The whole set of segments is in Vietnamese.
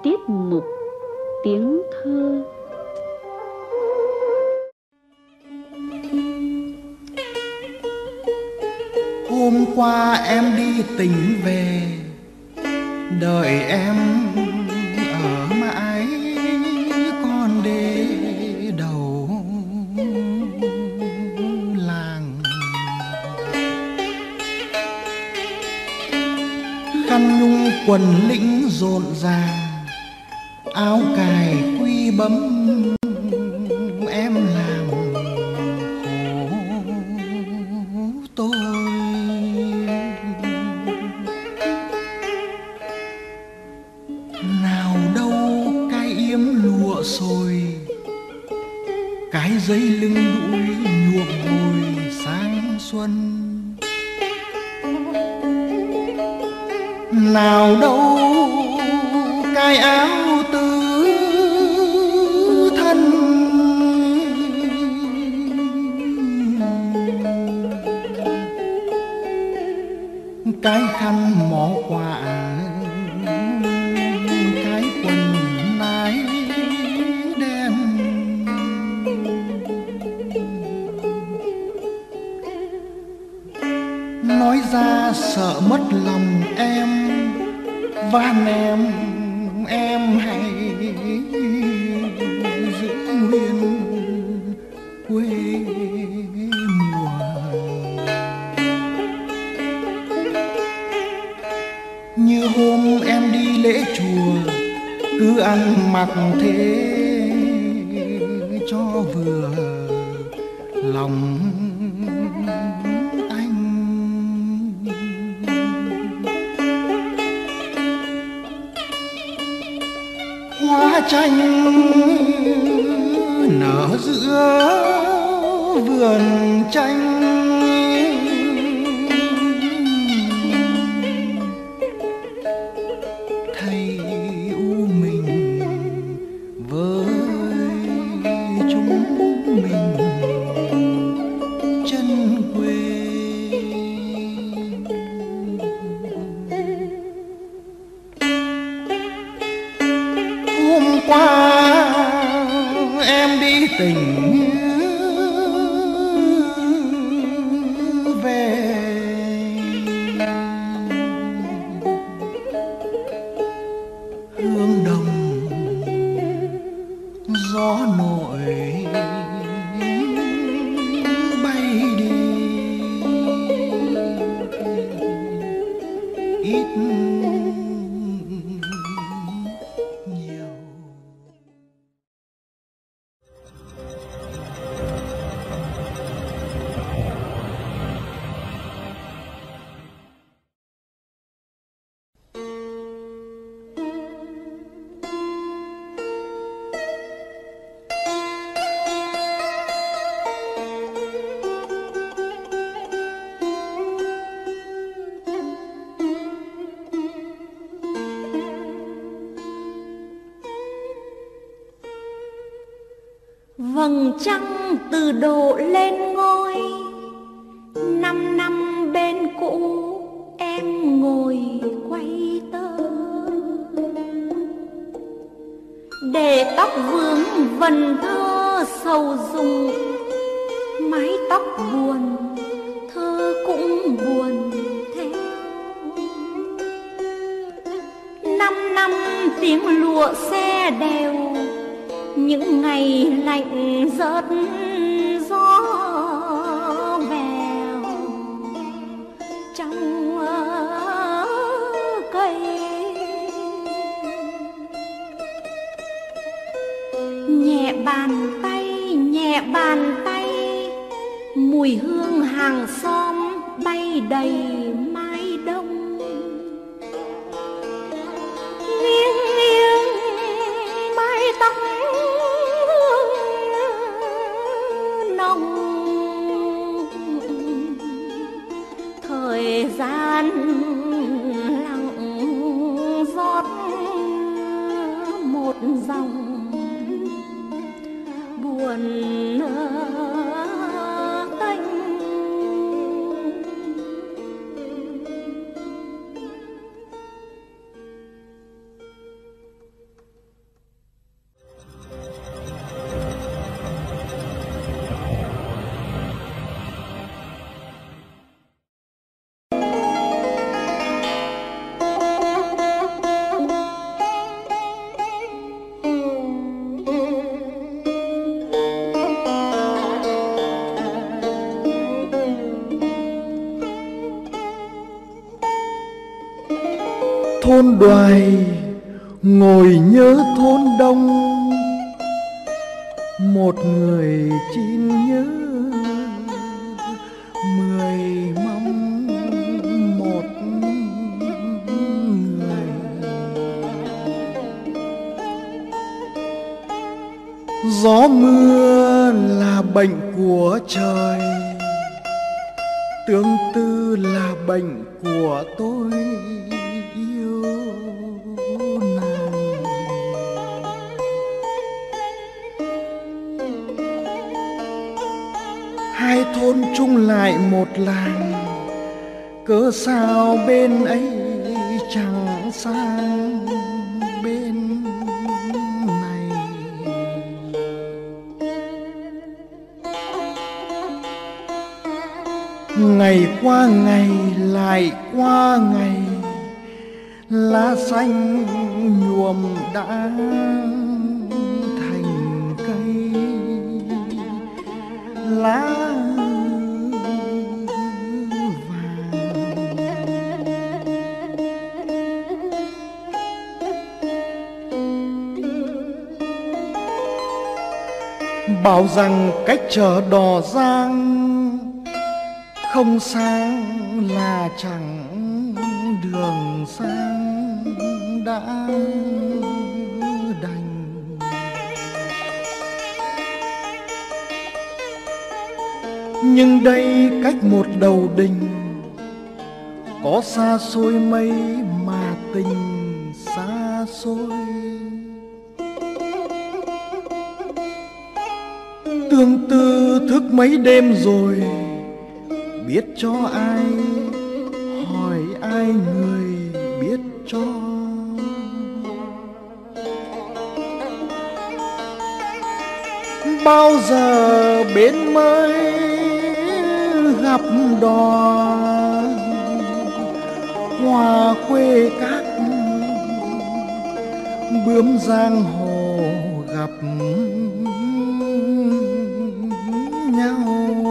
Tiết mục tiếng thơ. Hôm qua em đi tỉnh về, đợi em ở mãi con đê đầu làng. Khăn nhung quần lĩnh rộn ràng, áo cài quy bấm em làm khổ tôi. Nào đâu cái yếm lụa xồi, cái dây lưng đũi nhuộm hồi sáng xuân. Nào đâu cái áo tứ thân, cái khăn mỏ quạ, cái quần nái đen. Nói ra sợ mất lòng em, van em hãy giữ nguyên quê mùa. Như hôm em đi lễ chùa, cứ ăn mặc thế cho vừa lòng anh. Hoa chanh nở giữa vườn chanh, thầy u mình với chúng mình chân quê. Hôm qua em đi tỉnh về, hương đồng gió nổi bay đi, ít nhiều. Vầng trăng từ độ lên ngôi, 5 năm bên cũ em ngồi quay tơ, để tóc vướng vần thơ sầu rùng. Mái tóc buồn, thơ cũng buồn theo. 5 năm tiếng lụa xe đều, những ngày lạnh rớt gió bèo trong cây. Nhẹ bàn tay, mùi hương hàng xóm bay đầy mái đông. Nghiêng nghiêng mái tóc nồng, thời gian lặng rót một dòng buồn tênh. thôn Đoài ngồi nhớ thôn Đông, một người chín nhớ 10 mong một người. Gió mưa là bệnh của trời, tương tư là bệnh của tôi yêu nàng. Hai thôn chung lại một làng, cớ sao bên ấy chẳng sang bên này. Ngày qua ngày lại qua ngày, lá xanh nhuộm đã thành cây, lá vàng. Bảo rằng cách chợ Đò Giang không sang là chẳng đường sang đã đành. Nhưng đây cách một đầu đình, có xa xôi mấy mà tình xa xôi. Tương tư thức mấy đêm rồi, biết cho ai, hỏi ai người biết cho. Bao giờ bên mới gặp đò, hoa quê các bướm giang hồ gặp nhau.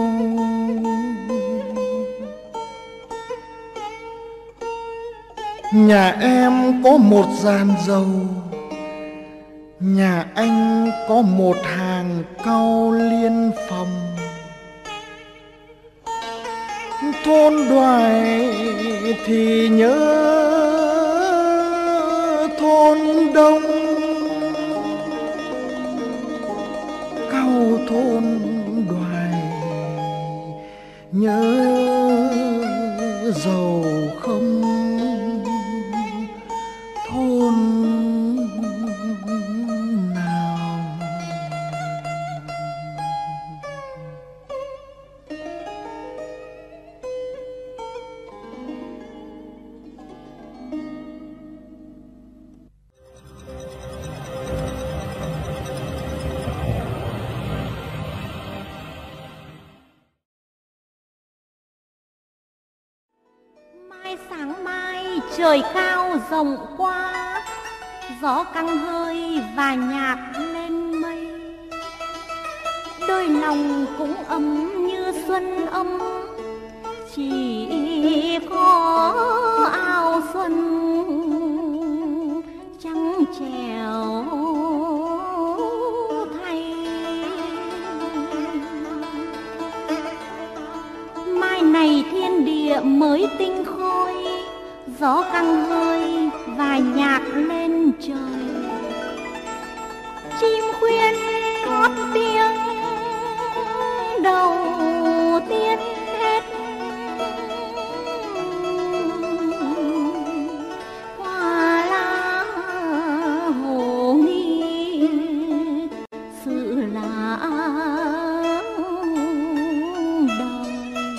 Nhà em có một giàn dầu, nhà anh có một hàng cau liên phòng. Thôn Đoài thì nhớ thôn Đông, cau thôn Đoài nhớ dầu không thôn nào. Mai sáng mai trời cao rộng quá, gió căng hơi và nhạc lên mây. Đôi lòng cũng ấm như xuân ấm, chỉ có ao xuân trắng trèo thay. Mai này thiên địa mới tinh khôi, gió căng hơi và nhạc lên trời. Chim khuyên hót tiếng đầu tiên hết, hoa lá hồ nghi sự là đời.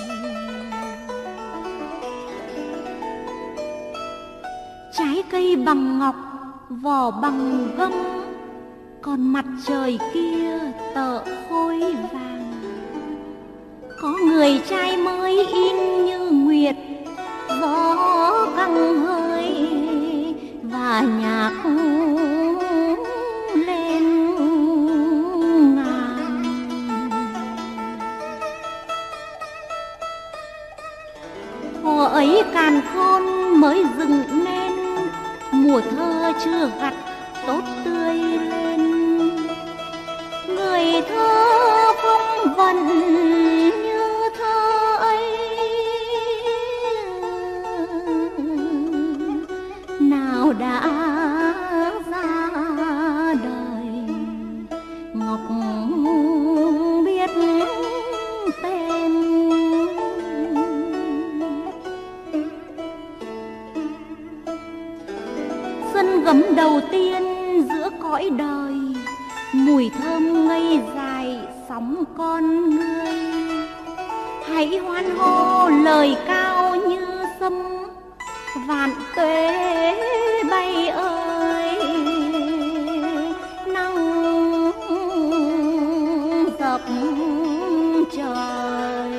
Trái cây bằng ngọc, vỏ bằng gấm, còn mặt trời kia tợ khối vàng. Có người trai mới in như nguyệt, gió căng hơi và nhạc lên ngàn. Thuở ấy càn khôn mới dựng nên mưa chưa gặt tốt tươi lên. Người thơ phong vần như thơ ấy, nào đã ra đời ngọc biết tên. Sân gấm đầu tiên giữa cõi đời, mùi thơm ngây dài sóng con người. Hãy hoan hô lời cao như sấm, vạn tuế bay ơi nắng dập trời.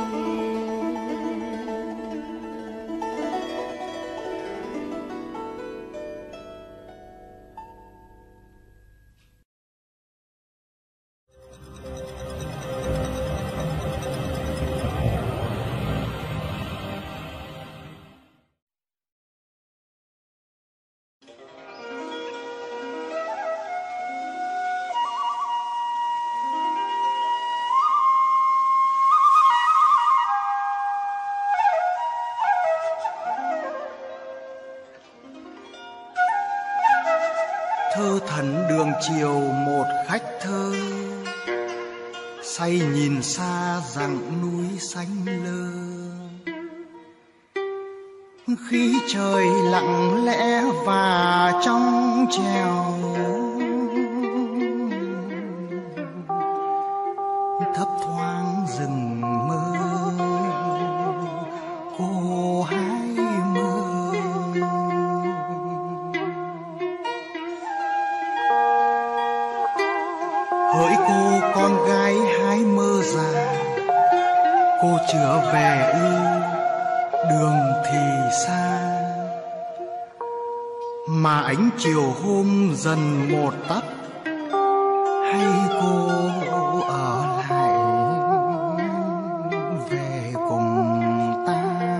Thơ thẩn đường chiều một khách thơ, say nhìn xa dặng núi xanh lơ. Khí trời lặng lẽ và trong trèo, thấp thoáng rừng mơ cô hái mơ. Hỡi cô con gái hái mơ già, cô chưa về ư đường thì xa, mà ánh chiều hôm dần một tắt, hay cô ở lại về cùng ta.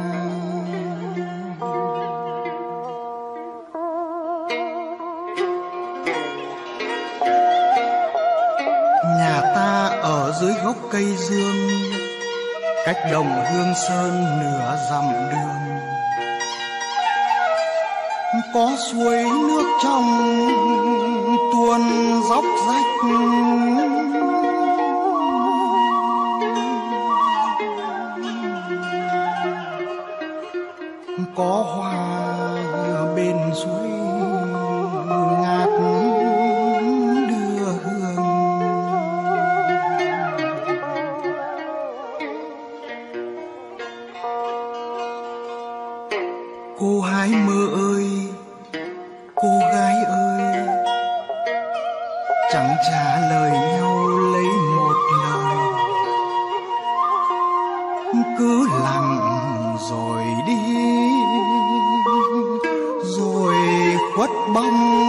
Nhà ta ở dưới gốc cây dương, cách đồng Hương Sơn nửa dặm đường. Có suối nước trong tuôn róc rách, có hoa bên suối ngát đưa hương. Cô hái mơ ơi, cô gái ơi, chẳng trả lời nhau lấy một lời, cứ lặng rồi đi, rồi khuất bóng.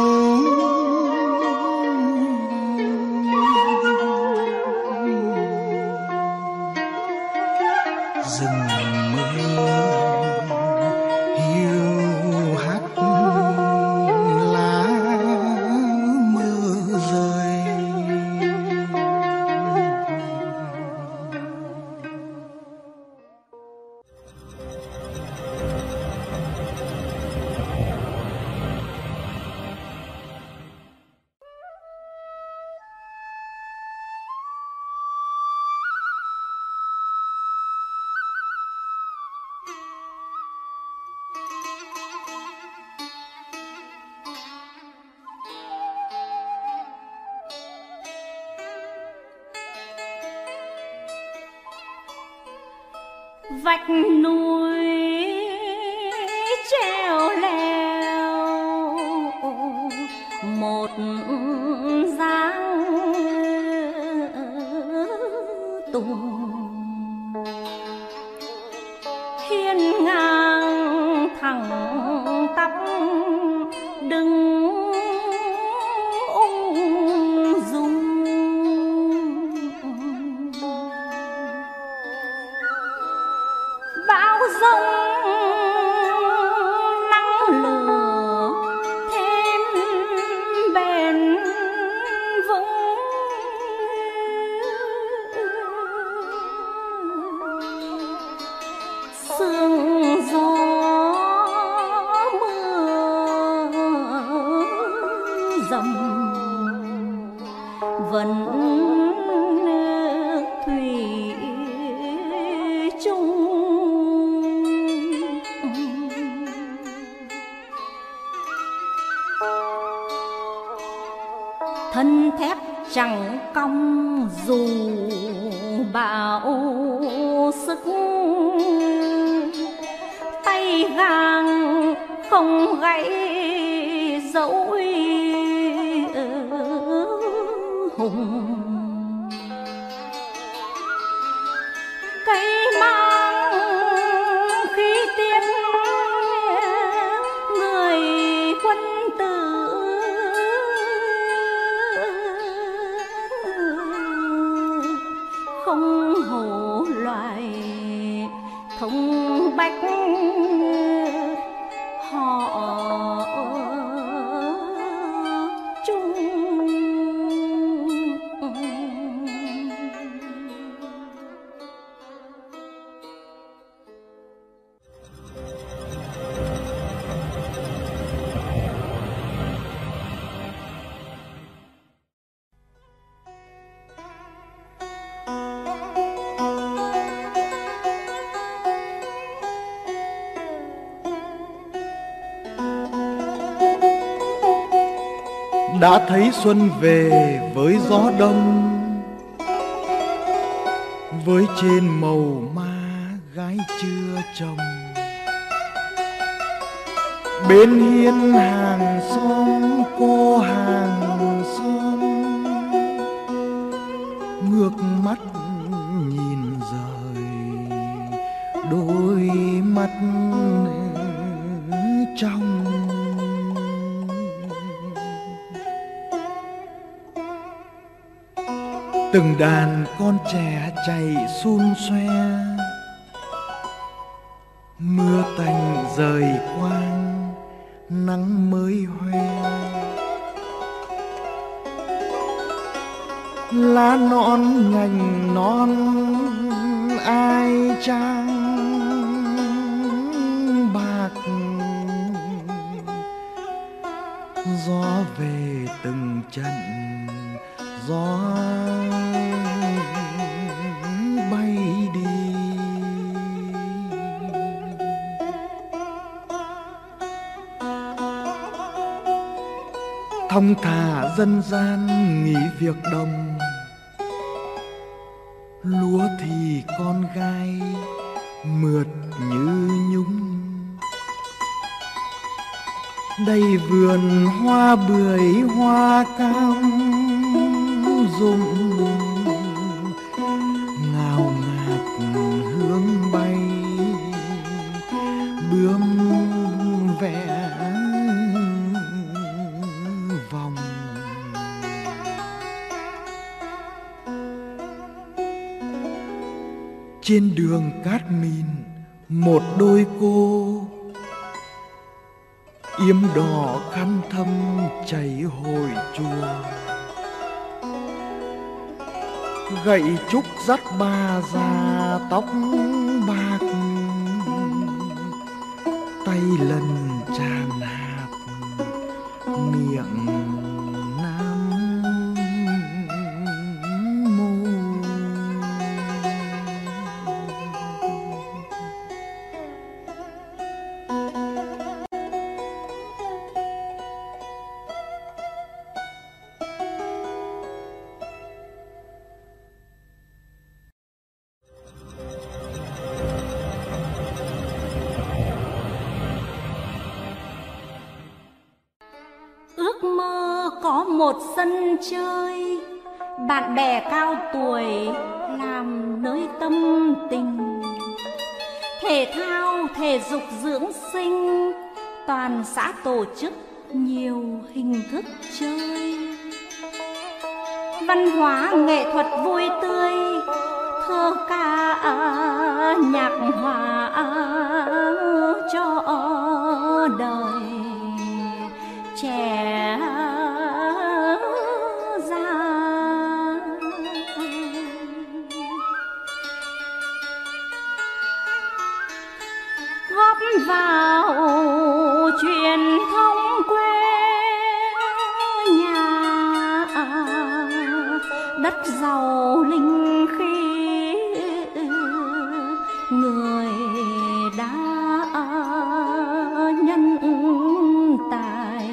Rừng mơ hiu hắt lá mơ rơi. Vách núi treo leo một dáng tùng, hiên ngang thẳng tắp đứng ung dung. Bão giông nắng lửa thế dầm vẫn thủy chung. Thân thép chẳng cong dù bão sức, tay gang không gãy dẫu hùng. Cây mang khí tiết người quân tử, không hổ loài thống bách họ chung. Đã thấy xuân về với gió đông, với trên màu ma gái chưa chồng. Bên hiên hàng xóm cô hàng xóm, ngước mắt nhìn rời đôi mắt trong. Từng đàn con trẻ chạy xun xoe, mưa tạnh rời quang nắng mới hoe. Lá non nhành non ai trang bạc, gió về từng trận gió bay đi. Thong thả dân gian nghỉ việc đồng, lúa thì con gai mượt như nhung. Đây vườn hoa bưởi hoa cam rụng, ngào ngạt hương bay bướm vẽ vòng. Trên đường cát mịn một đôi cô, yếm đỏ khăn thâm chảy hồi chùa. Gậy trúc dắt bà già tóc bạc, tay lần tràn hạt miệng nam mô. Ước mơ có một sân chơi, bạn bè cao tuổi làm nơi tâm tình. Thể thao, thể dục dưỡng sinh, toàn xã tổ chức nhiều hình thức chơi. Văn hóa nghệ thuật vui tươi, thơ ca nhạc hòa cho đời trẻ ra. Góp vào truyền thống quê đất giàu linh khí, người đã nhân tài.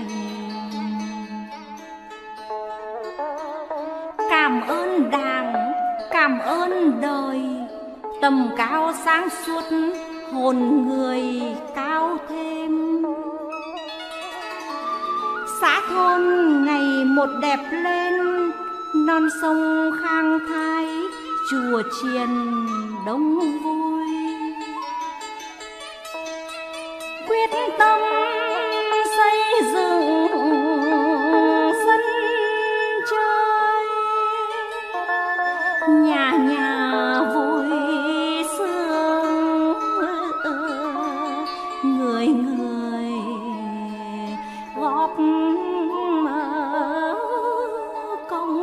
Cảm ơn Đảng, cảm ơn đời, tầm cao sáng suốt hồn người cao thêm. Xã thôn ngày một đẹp lên, non sông khang thái, chùa chiền đông vui. Quyết tâm xây dựng sân chơi, nhà nhà vui sướng, người người góp công.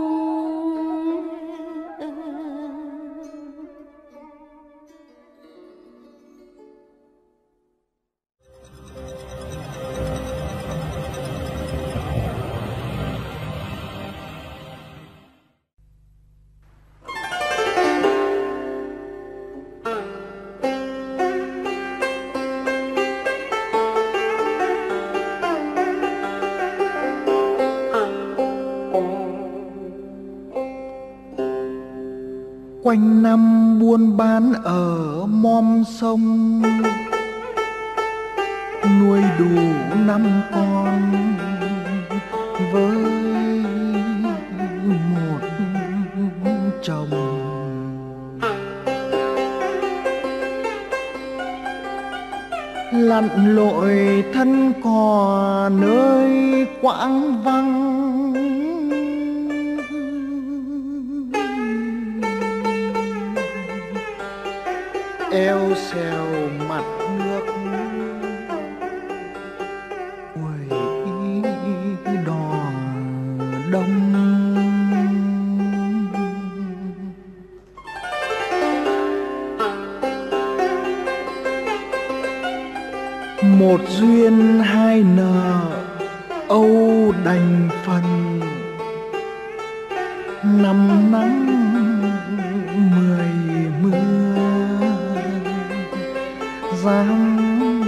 Quanh năm buôn bán ở mom sông, nuôi đủ 5 con với một chồng. Lặn lội thân cò nơi quãng vắng, eo xèo mặt nước, ôi đò đông. Một duyên hai nợ âu đành phần, năm nắng 10 mưa dám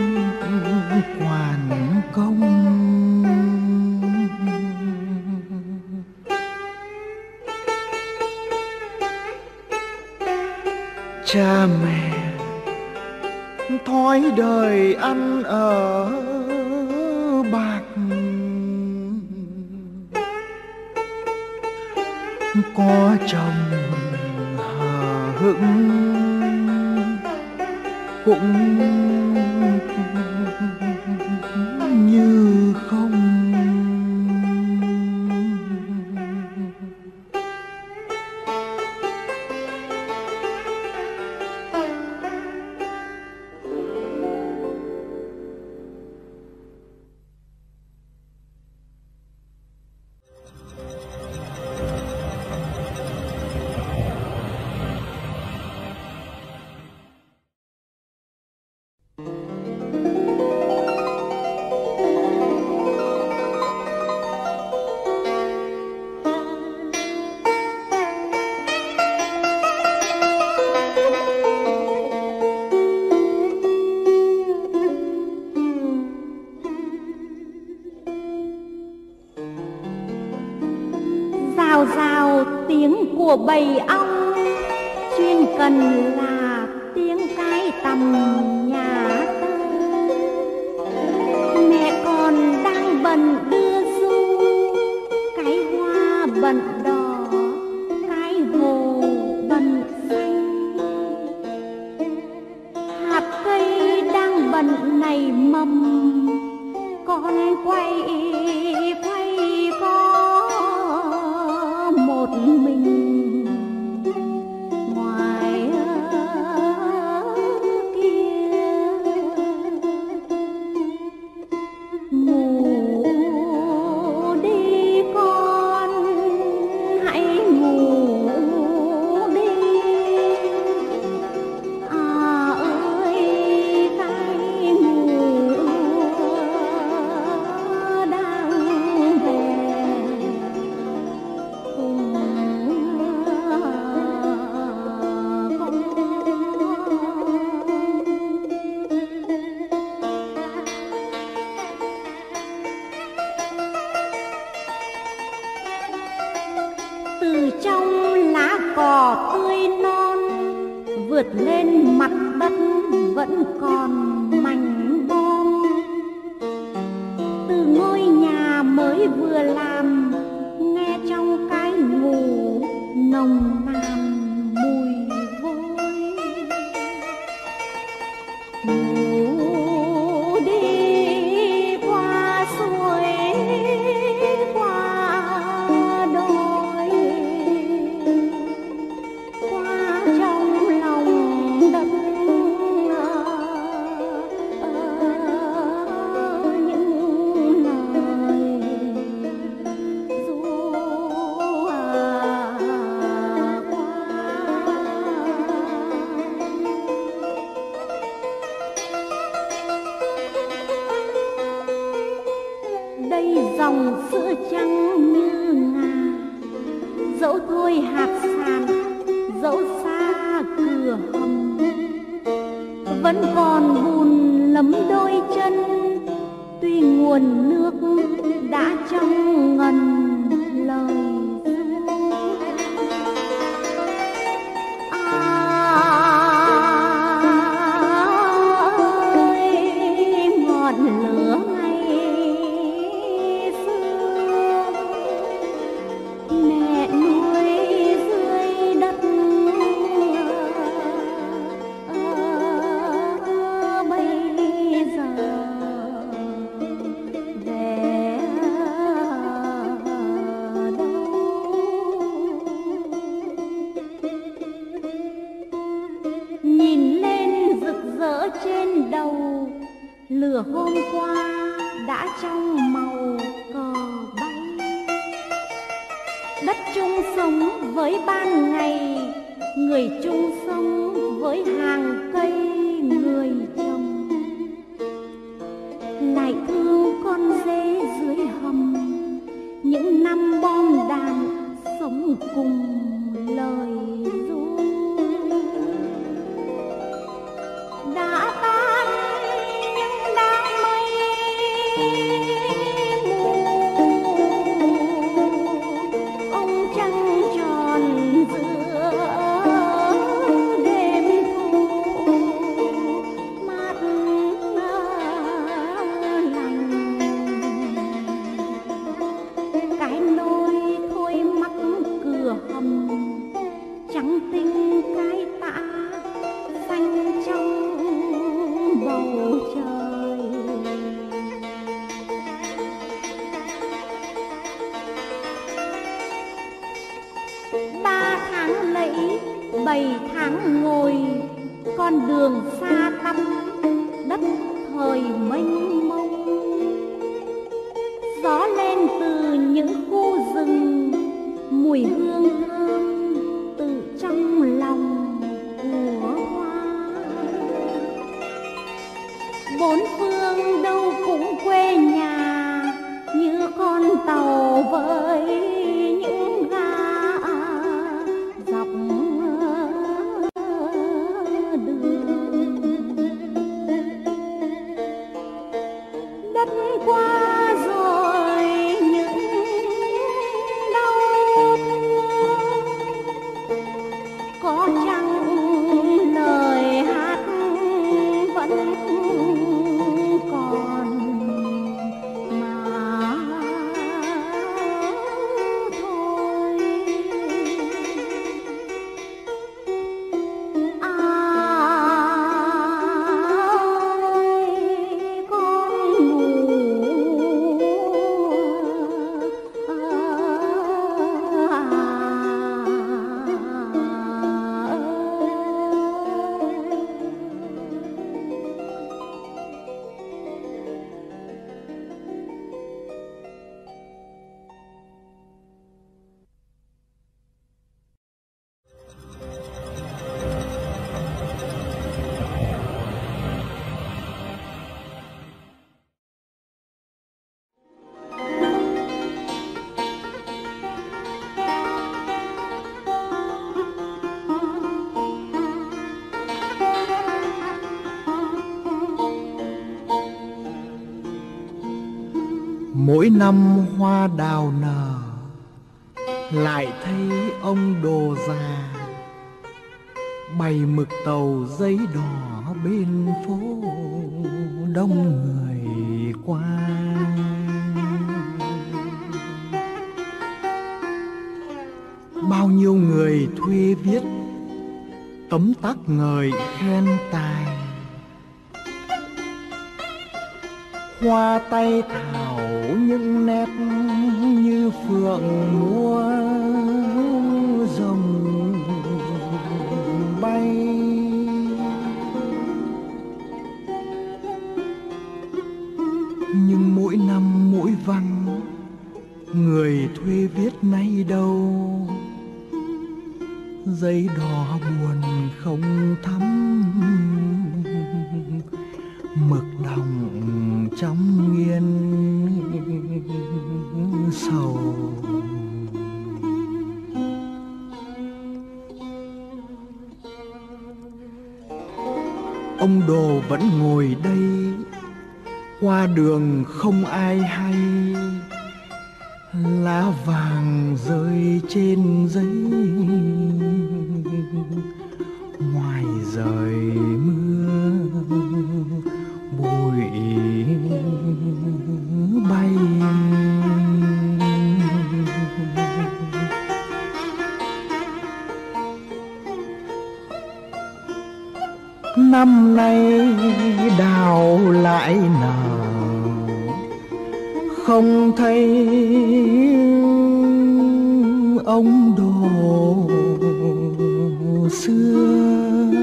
hoàn công. Cha mẹ thói đời ăn ở bạc, có chồng hờ hững cũng như không. Rào rào tiếng của bầy ong, chuyên cần là tiếng cái tầm nhà tơ. Mẹ còn đang bận đưa du, cái hoa bận đỏ, cái hồ bận xanh. Hạt cây đang bận nảy mầm, con quay có một mình ngoài kia. Ngủ đi con, từ trong lá cỏ tươi non vượt lên mặt đất vẫn còn mảnh bom. Từ ngôi nhà mới vừa làm nghe trong cái ngủ nồng nàn mùi vôi. Ngủ đi qua suối qua đồi qua trong lòng đất những lời ru đây dòng sữa trắng như ngà, dẫu thôi hạt sàn dẫu xa cửa hầm vẫn còn bùn lấm đôi chân, tuy nguồn nước đã trong ngần lời ơi ngọn lửa ngày xưa mẹ nuôi dưới đất bây giờ về đâu. Nhìn lên rực rỡ trên đầu, lửa hôm qua đã trong màu cờ bay. Đất chung sống với ban ngày, người chung sống với hàng cây người trồng. Lại thương con dê dưới hầm, những năm bom đạn sống cùng lời ru. Đã tan những đám mây mù, ông trăng tròn giữa đêm thu mát lành. Cái nôi thôi mắc cửa hầm, trắng tinh cái tã xanh trong bầu trời. 3 tháng lẫy 7 tháng ngồi, con đường xa tăm đất thời mênh mông. Gió lên từ những khu rừng, mùi hương thơm từ trong lòng của hoa. Bốn phương đâu cũng quê nhà, như con tàu với những ga dọc đường. Đất qua rồi những đau thương, có chăng lời hát vẫn còn mà thôi. Ai con ngủ Mỗi năm hoa đào nở, lại thấy ông đồ già bày mực tàu giấy đỏ bên phố, đông người qua. Bao nhiêu người thuê viết tấm tắc ngợi khen tài, hoa tay thảo những nét như phượng múa rồng bay. Nhưng mỗi năm mỗi văn, người thuê viết nay đâu, giấy đỏ buồn không thắm, mực đồng trong nghiên sầu. Ông đồ vẫn ngồi đây, qua đường không ai hay, lá vàng rơi trên giấy, ngoài rời mưa bụi bay. Năm nay đào lại nở, không thấy ông đồ xưa.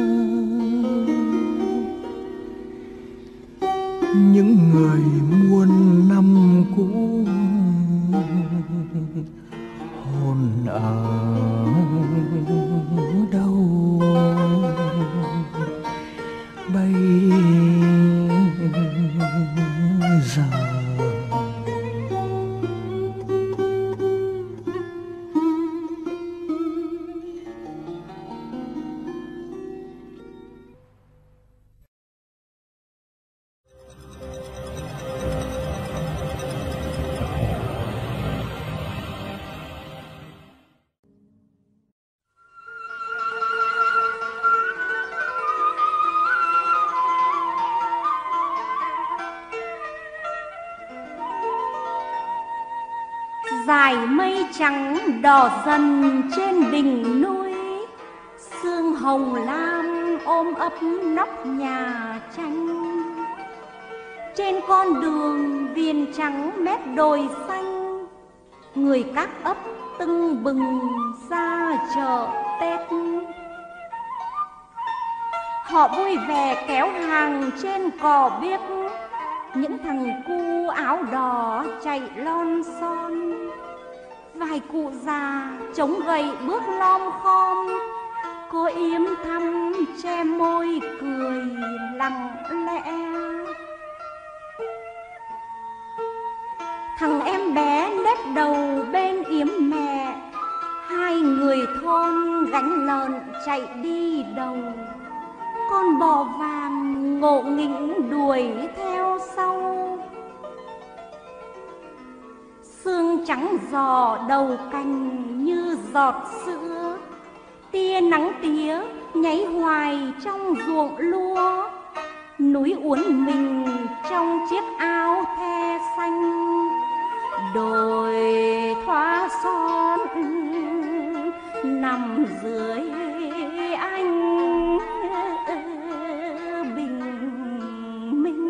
Những người muôn năm cũ hồn ở đâu bây giờ. Dải mây trắng đỏ dần trên đỉnh núi, sương hồng lam ôm ấp nóc nhà tranh. Trên con đường viền trắng mép đồi xanh, người các ấp tưng bừng ra chợ Tết. Họ vui vẻ kéo hàng trên cò biếc, những thằng cu áo đỏ chạy lon son. Vài cụ già chống gậy bước lom khom, cô yếm thăm che môi cười lặng lẽ. Thằng em bé nép đầu bên yếm mẹ, hai người thôn gánh lợn chạy đi đầu. Con bò vàng ngộ nghĩnh đuổi theo sau. Sương trắng giò đầu cành như giọt sữa, tia nắng tía nháy hoài trong ruộng lúa. Núi uốn mình trong chiếc áo the xanh, đồi thoa son nằm dưới ánh bình minh.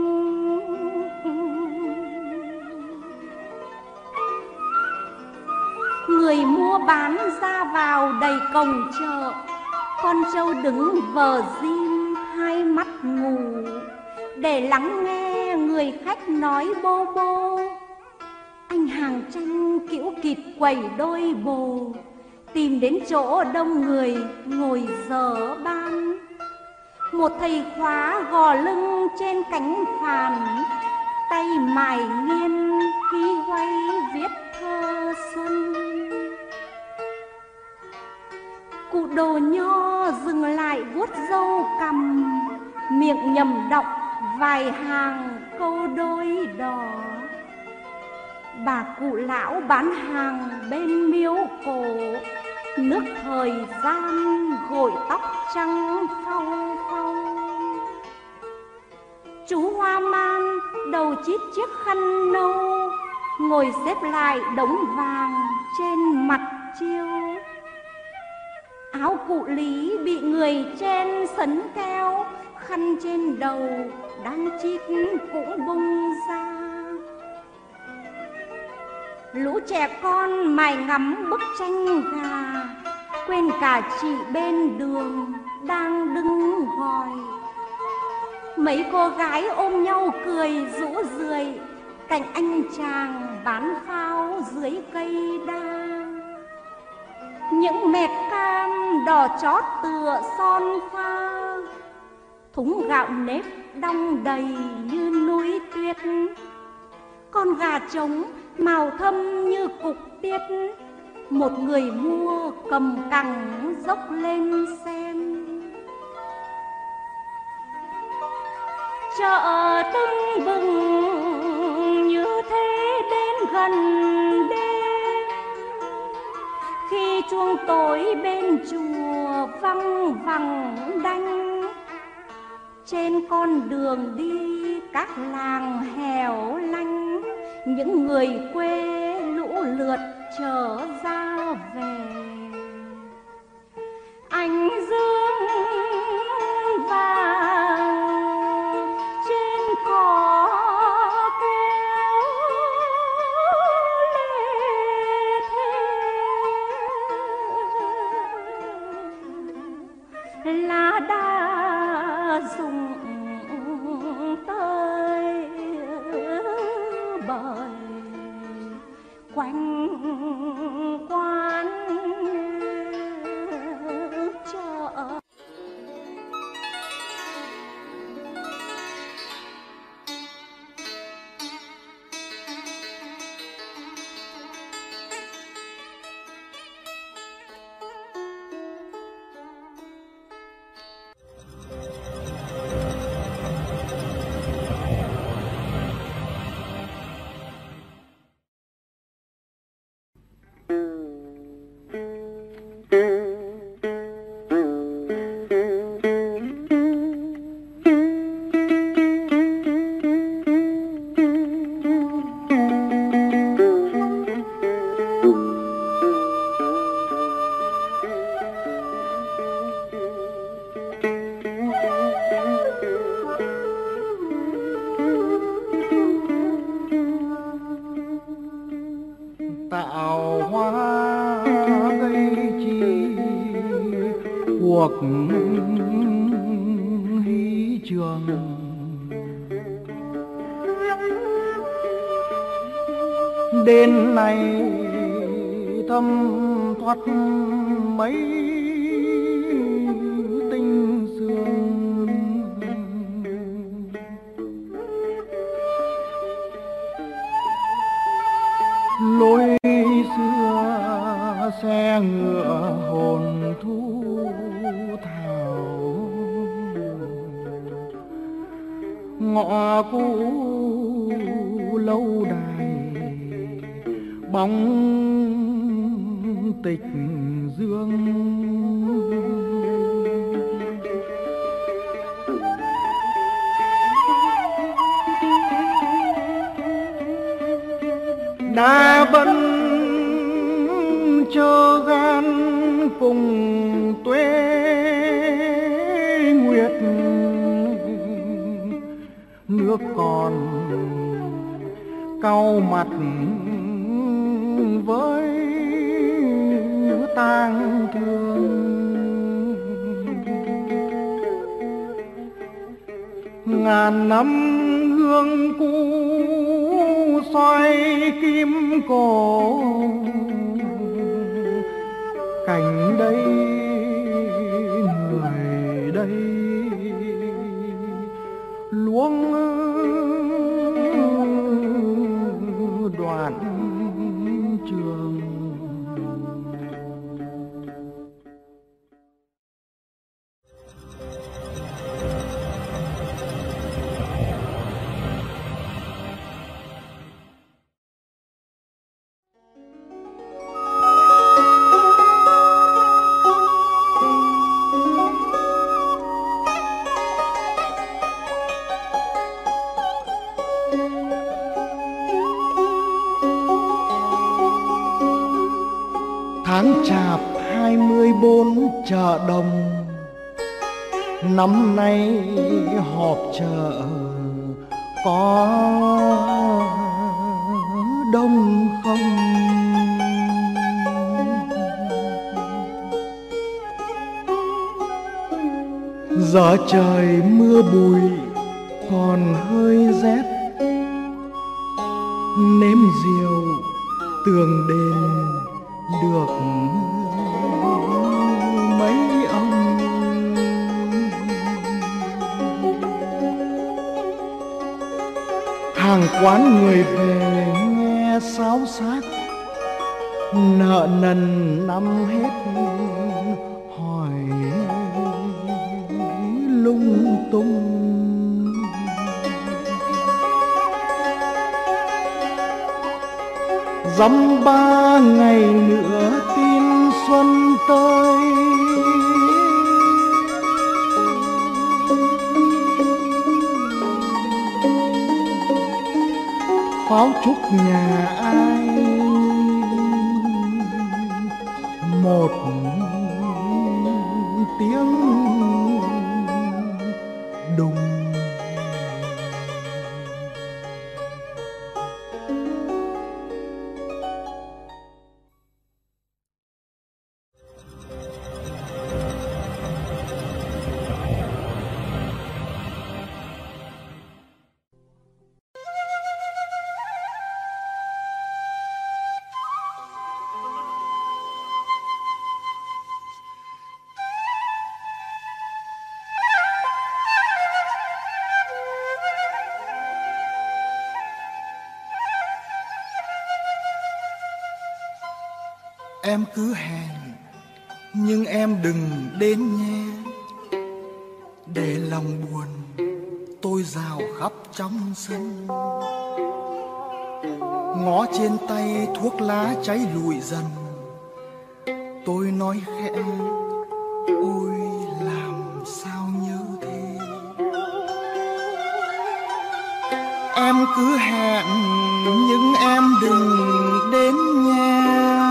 Người mua bán ra vào đầy cổng chợ, con trâu đứng vờ rim hai mắt ngủ, để lắng nghe người khách nói bô bô. Anh hàng tranh cữu kịt quẩy đôi bồ, tìm đến chỗ đông người ngồi dở ban. Một thầy khóa gò lưng trên cánh phàn, tay mải nghiên khi quay viết thơ xuân. Cụ đồ nho dừng lại vuốt râu cằm, miệng nhầm đọc vài hàng câu đôi đỏ. bà cụ lão bán hàng bên miếu cổ, nước thời gian gội tóc trắng phau phau. Chú hoa man đầu chít chiếc khăn nâu, ngồi xếp lại đống vàng trên mặt chiêu. Áo cụ Lý bị người chen sấn keo, khăn trên đầu đang chít cũng bung ra. Lũ trẻ con mải ngắm bức tranh gà, quên cả chị bên đường đang đứng gọi. Mấy cô gái ôm nhau cười rũ rượi cạnh anh chàng bán pháo dưới cây đa. Những mẹt cam đỏ chót tựa son pha, thúng gạo nếp đong đầy như núi tuyết. Con gà trống màu thâm như cục tiết, một người mua cầm cẳng dốc lên xem. Chợ tưng bừng như thế đến gần đêm, khi chuông tối bên chùa văng vẳng đanh. Trên con đường đi các làng hẻo lánh, những người quê lũ lượt trở ra về. Ánh dương vàng trên cỏ keo lê thê, lá đa rụng tới bời quanh quán chợ. Tạo hoa gây chi cuộc hí trường, đến nay thâm thoát mấy tình xương. Lối xưa xe ngựa hồn thu thảo, ngõ cũ lâu đài bóng tịch dương. Đã vẫn chờ gan cùng tuế nguyệt, nước còn cau mặt với tang thương. Ngàn năm hương cũ xoay kim cổ, cảnh đây người đây luống đoạn trường. Tháng chạp 24 chợ đồng, năm nay họp chợ có đông không? Giờ trời mưa bụi còn hơi rét, nếm rượu tường đền được mấy ông. Hàng quán người về nghe sáo xác, nợ nần năm hết hỏi lung tung. Dăm 3 ngày nữa tin xuân tới, pháo trúc nhà ai một tiếng đùng. Em cứ hẹn nhưng em đừng đến nhé, để lòng buồn tôi rào khắp trong sân. Ngó trên tay thuốc lá cháy lụi dần, tôi nói khẽ ôi làm sao nhớ thế. Em cứ hẹn nhưng em đừng đến nhé,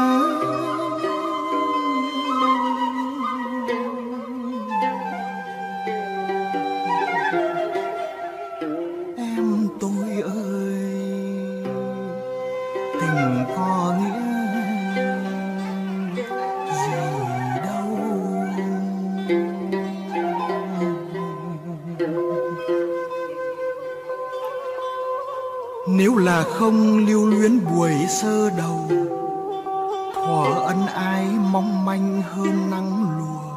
nếu là không lưu luyến buổi sơ đầu, thuở ân ái mong manh hơn nắng lùa.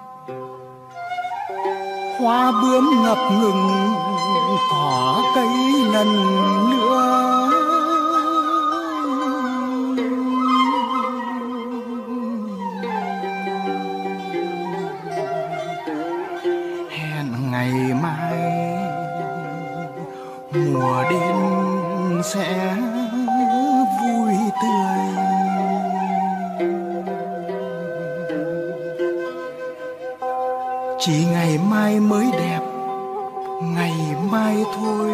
Hoa bướm ngập ngừng cỏ cây lần nữa, hẹn ngày mai mùa đến sẽ vui tươi. Chỉ ngày mai mới đẹp, ngày mai thôi.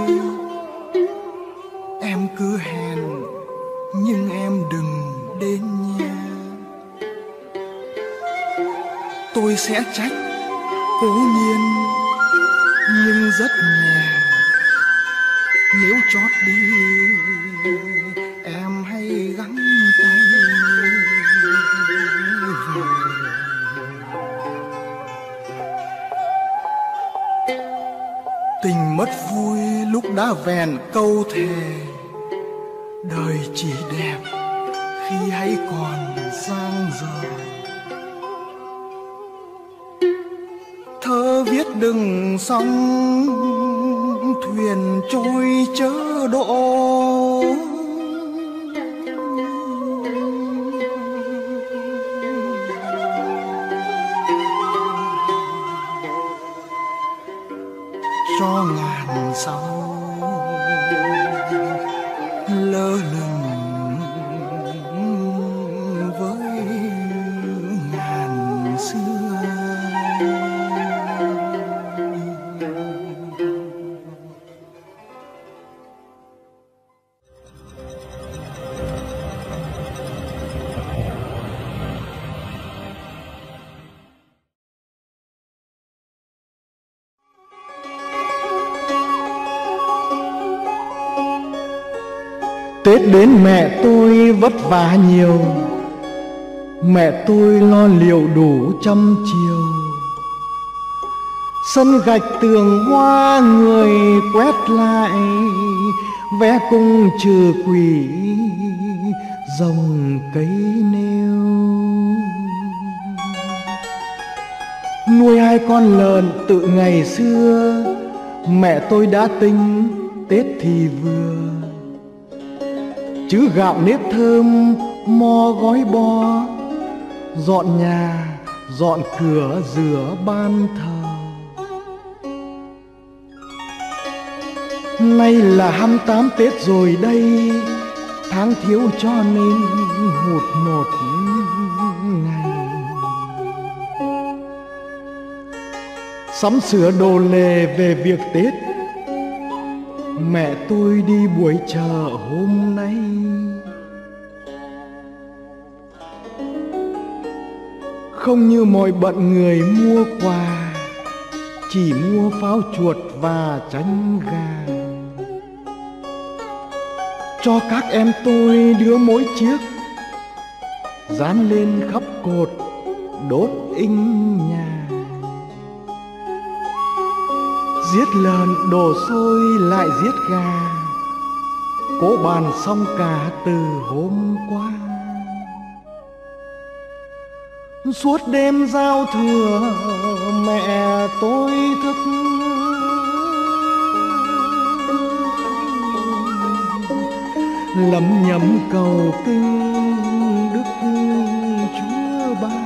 Em cứ hẹn nhưng em đừng đến nha. Tôi sẽ trách cố nhiên nhưng rất nhẹ, nếu chót đi em hãy gắng quay về. Tình mất vui lúc đã vẹn câu thề, đời chỉ đẹp khi hãy còn dang dở. Thơ viết đừng sóng thuyền trôi chớ độ, cho ngàn sau lơ lửng với ngàn xưa. Tết đến mẹ tôi vất vả nhiều, mẹ tôi lo liệu đủ trăm chiều. Sân gạch tường hoa người quét lại, vẽ cung trừ quỷ dòng cây nêu. Nuôi hai con lợn tự ngày xưa, mẹ tôi đã tính Tết thì vừa. Chứ gạo nếp thơm mo gói bo, dọn nhà dọn cửa rửa ban thờ. Nay là 28 Tết rồi đây, tháng thiếu cho nên hụt một ngày. Sắm sửa đồ lề về việc Tết, mẹ tôi đi buổi chợ hôm nay. Không như mọi bận người mua quà, chỉ mua pháo chuột và tránh gà. Cho các em tôi đứa mỗi chiếc, dán lên khắp cột đốt in nhà. Giết lợn đổ xôi lại giết gà, cỗ bàn xong cả từ hôm qua. Suốt đêm giao thừa mẹ tôi thức, lẩm nhẩm cầu kinh Đức Chúa Ba.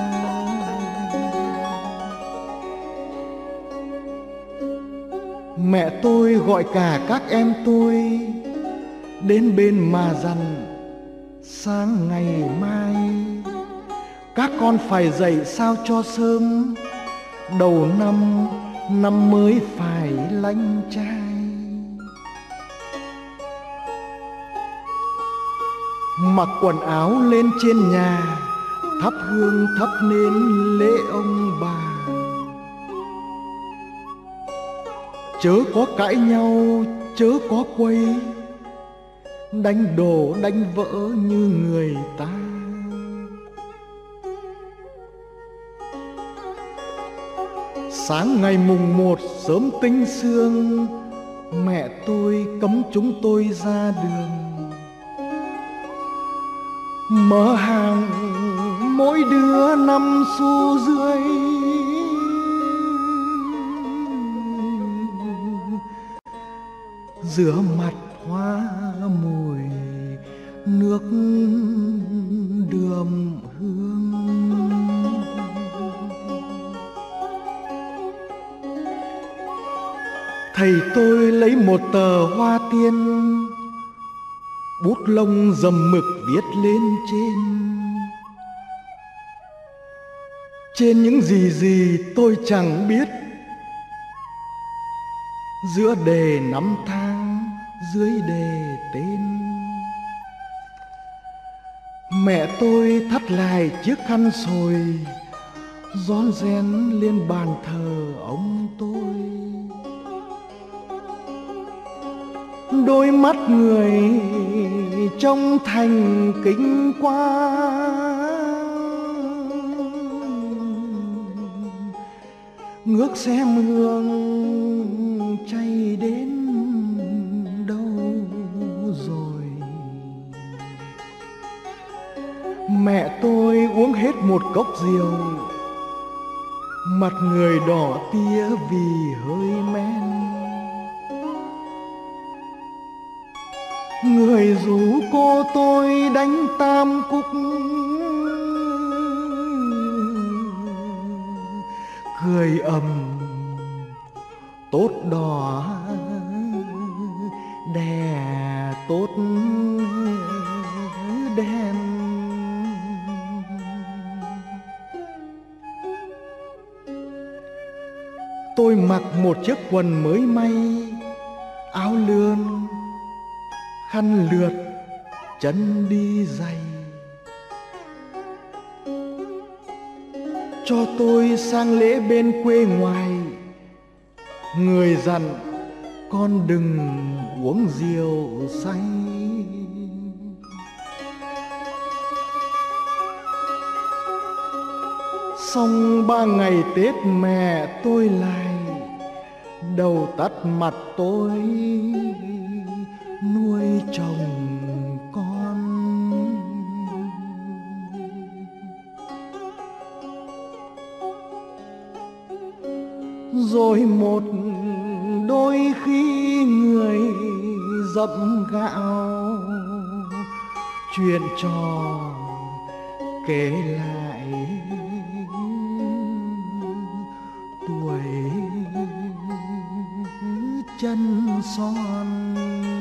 Mẹ tôi gọi cả các em tôi đến bên mà dặn sáng ngày mai các con phải dậy sao cho sớm, đầu năm mới phải lanh trai. Mặc quần áo lên trên nhà, thắp hương thắp nến lễ ông bà. Chớ có cãi nhau, chớ có quấy, đánh đổ đánh vỡ như người ta. Sáng ngày mùng 1 sớm tinh sương, mẹ tôi cấm chúng tôi ra đường. Mở hàng mỗi đứa 5 xu rưỡi, rửa mặt hoa mùi nước đượm hương. Thầy tôi lấy một tờ hoa tiên, bút lông dầm mực viết lên trên những gì tôi chẳng biết. Giữa đề năm tháng, dưới đề tên. Mẹ tôi thắt lại chiếc khăn sồi, rón rén lên bàn thờ ông tôi. Đôi mắt người trông thành kính quá, ngước xem hương cháy đến đâu rồi. Mẹ tôi uống hết một cốc rượu, mặt người đỏ tía vì hơi men. Người rủ cô tôi đánh tam cúc, cười ầm tốt đỏ đè tốt đen. Tôi mặc một chiếc quần mới may, áo lươn khăn lượt, chân đi giày. Cho tôi sang lễ bên quê ngoài, người dặn con đừng uống rượu say. xong 3 ngày Tết mẹ tôi lại đầu tắt mặt tôi nuôi chồng con. Rồi một đôi khi người dậm gạo, chuyện trò kể lại tuổi chân son.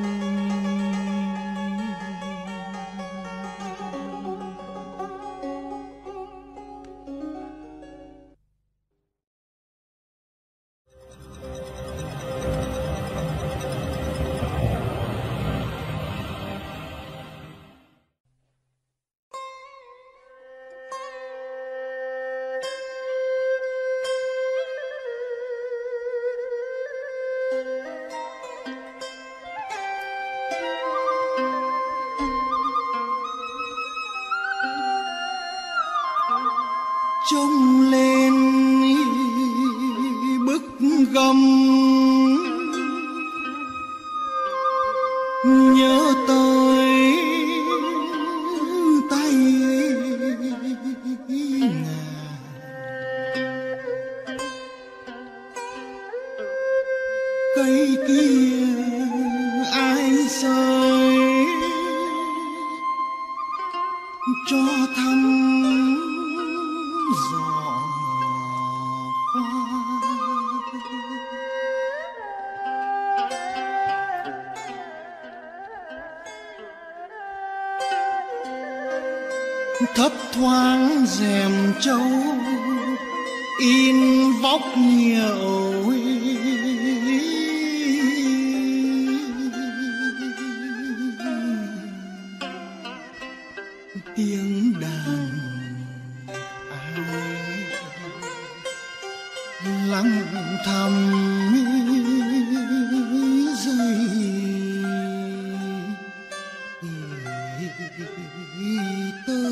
Trông lên bức gấm nhớ tới tay ngà, cây kia ai rơi cho thăm thấp thoáng rèm trâu in vóc nhiều tiếng đàn ai lắng thầm rơi tơ.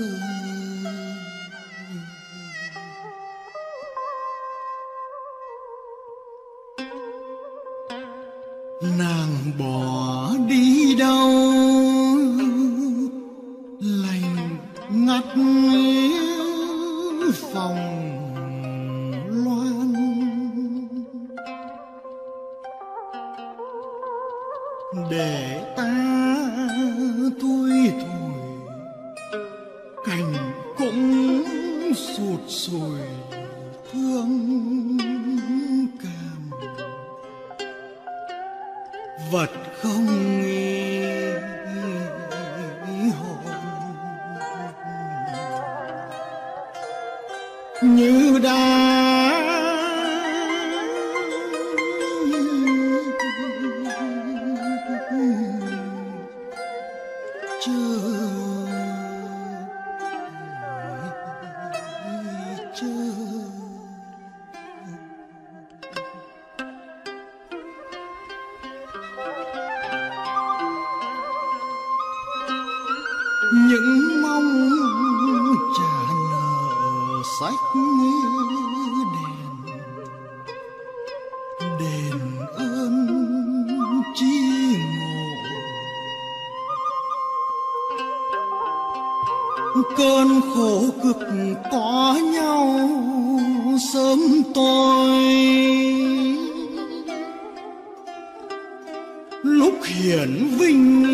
Nàng bỏ đi đâu lành ngắt phòng loan, để ta thui thủi cành cũng sụt sùi thương cảm, vật không hồn như đá những mong trả nợ sách đèn, đền ơn chi ngộ, cơn khổ cực có nhau sớm tối, lúc hiển vinh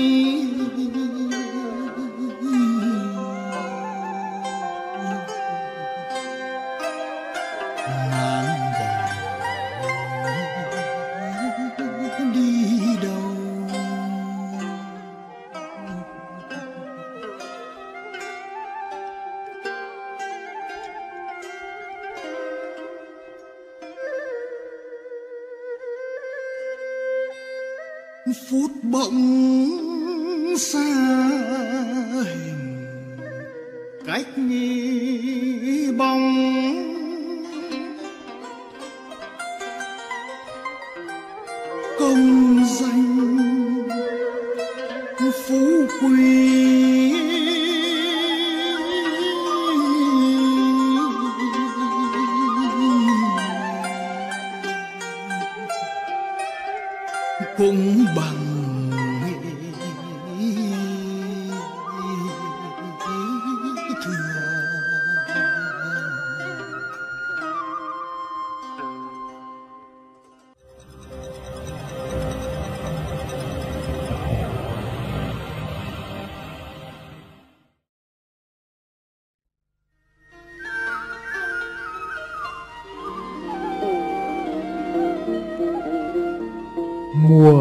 phút bỗng xa hình cách nghi bóng, công danh phú quý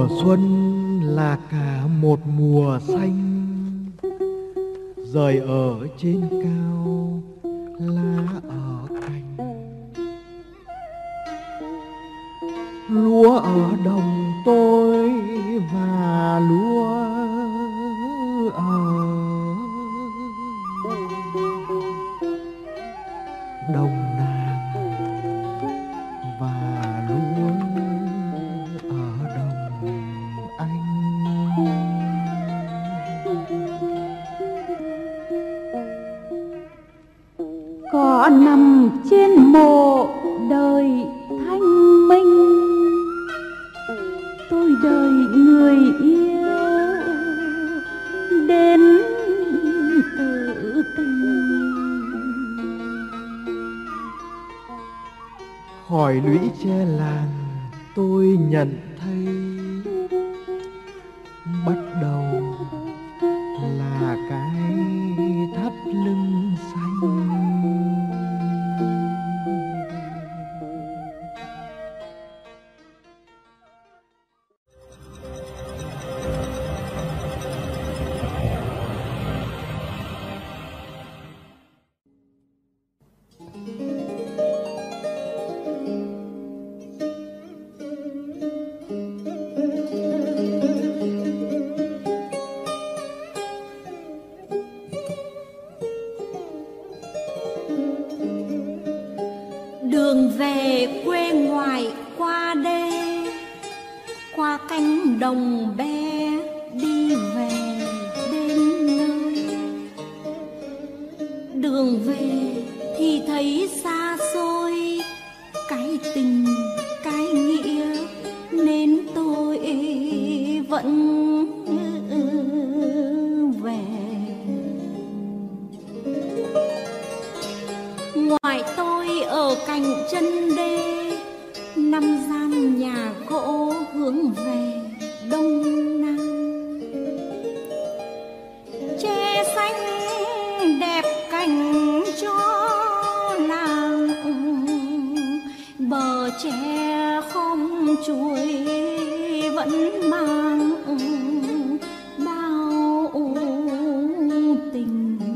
Mùa xuân là cả một mùa xanh, rời ở trên cao, lá ở cành. Lúa ở đồng tôi và lúa ở đồng nàng, và lúa ở đồng anh. Có nằm trên mộ đời thanh minh, tôi đời người yêu đến tự tình. Khỏi lũy tre làng tôi nhận thấy, bắt đầu là cái thắt lưng xanh. Đường về quê ngoại qua đê, qua cánh đồng bé đi về đến nơi. Đường về thì thấy xa xôi cái tình cái nghĩa, nên tôi vẫn về. Ngoài tôi ở cạnh chân đê, 5 gian nhà gỗ hướng về đông nam. Tre xanh đẹp cảnh cho làng, bờ tre không chuối vẫn mang bao tình.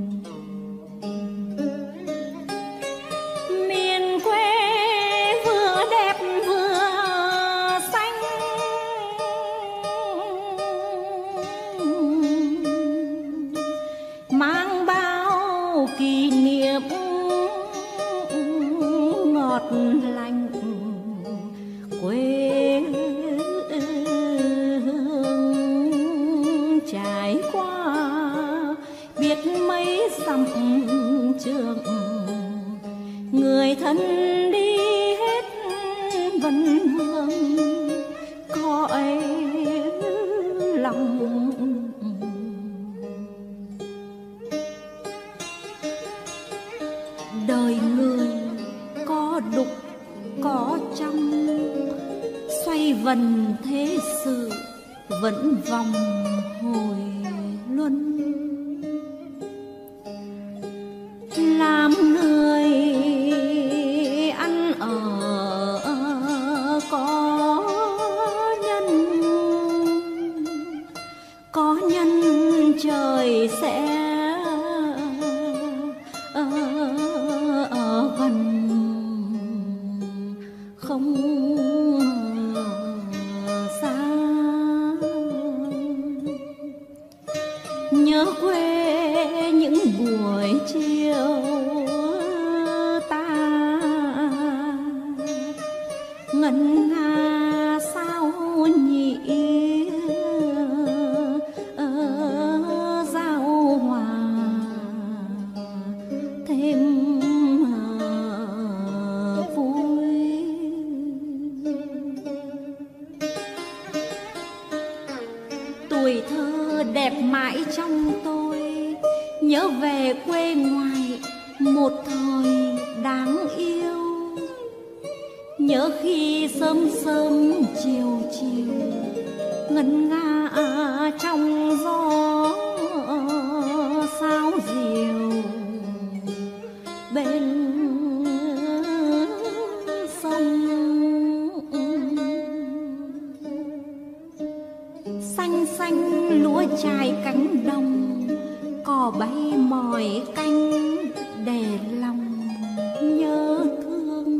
Miền quê vừa đẹp vừa xanh, mang bao kỷ niệm ngọt lành quê hương. Trải qua biết mấy dặm trường, người thân đi hết vẫn vương cõi lòng. Đời người có đục có trong, xoay vần thế sự vẫn vòng hồi luân. Làm người ăn ở có nhân trời sẽ ở gần, không xa. Nhớ quê những buổi chiều ta ngân nga sao nhị giao hòa thêm vui. Tuổi thơ đẹp mãi trong tôi, nhớ về quê ngoài một thời đáng yêu. Nhớ khi sớm sớm chiều chiều ngân nga trong gió sao diều bên sông. cò bay mỏi cánh để lòng nhớ thương,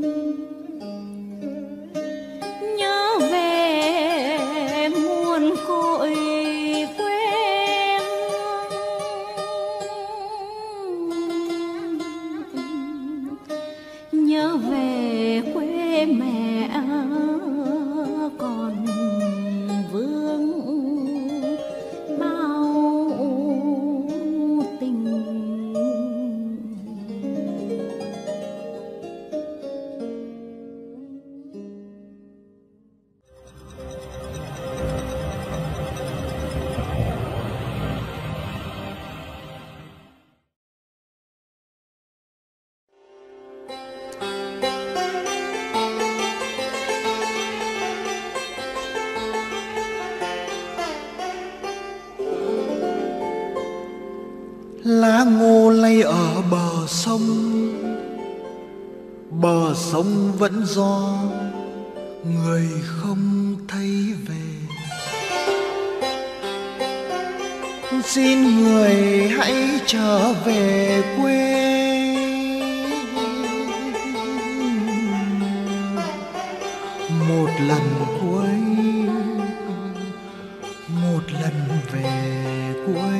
nhớ về nguồn cội quê hương, nhớ về quê mẹ còn vương bao tình. Lá ngô lay ở bờ sông vẫn do người không thấy về. Xin người hãy trở về quê, một lần cuối, một lần về cuối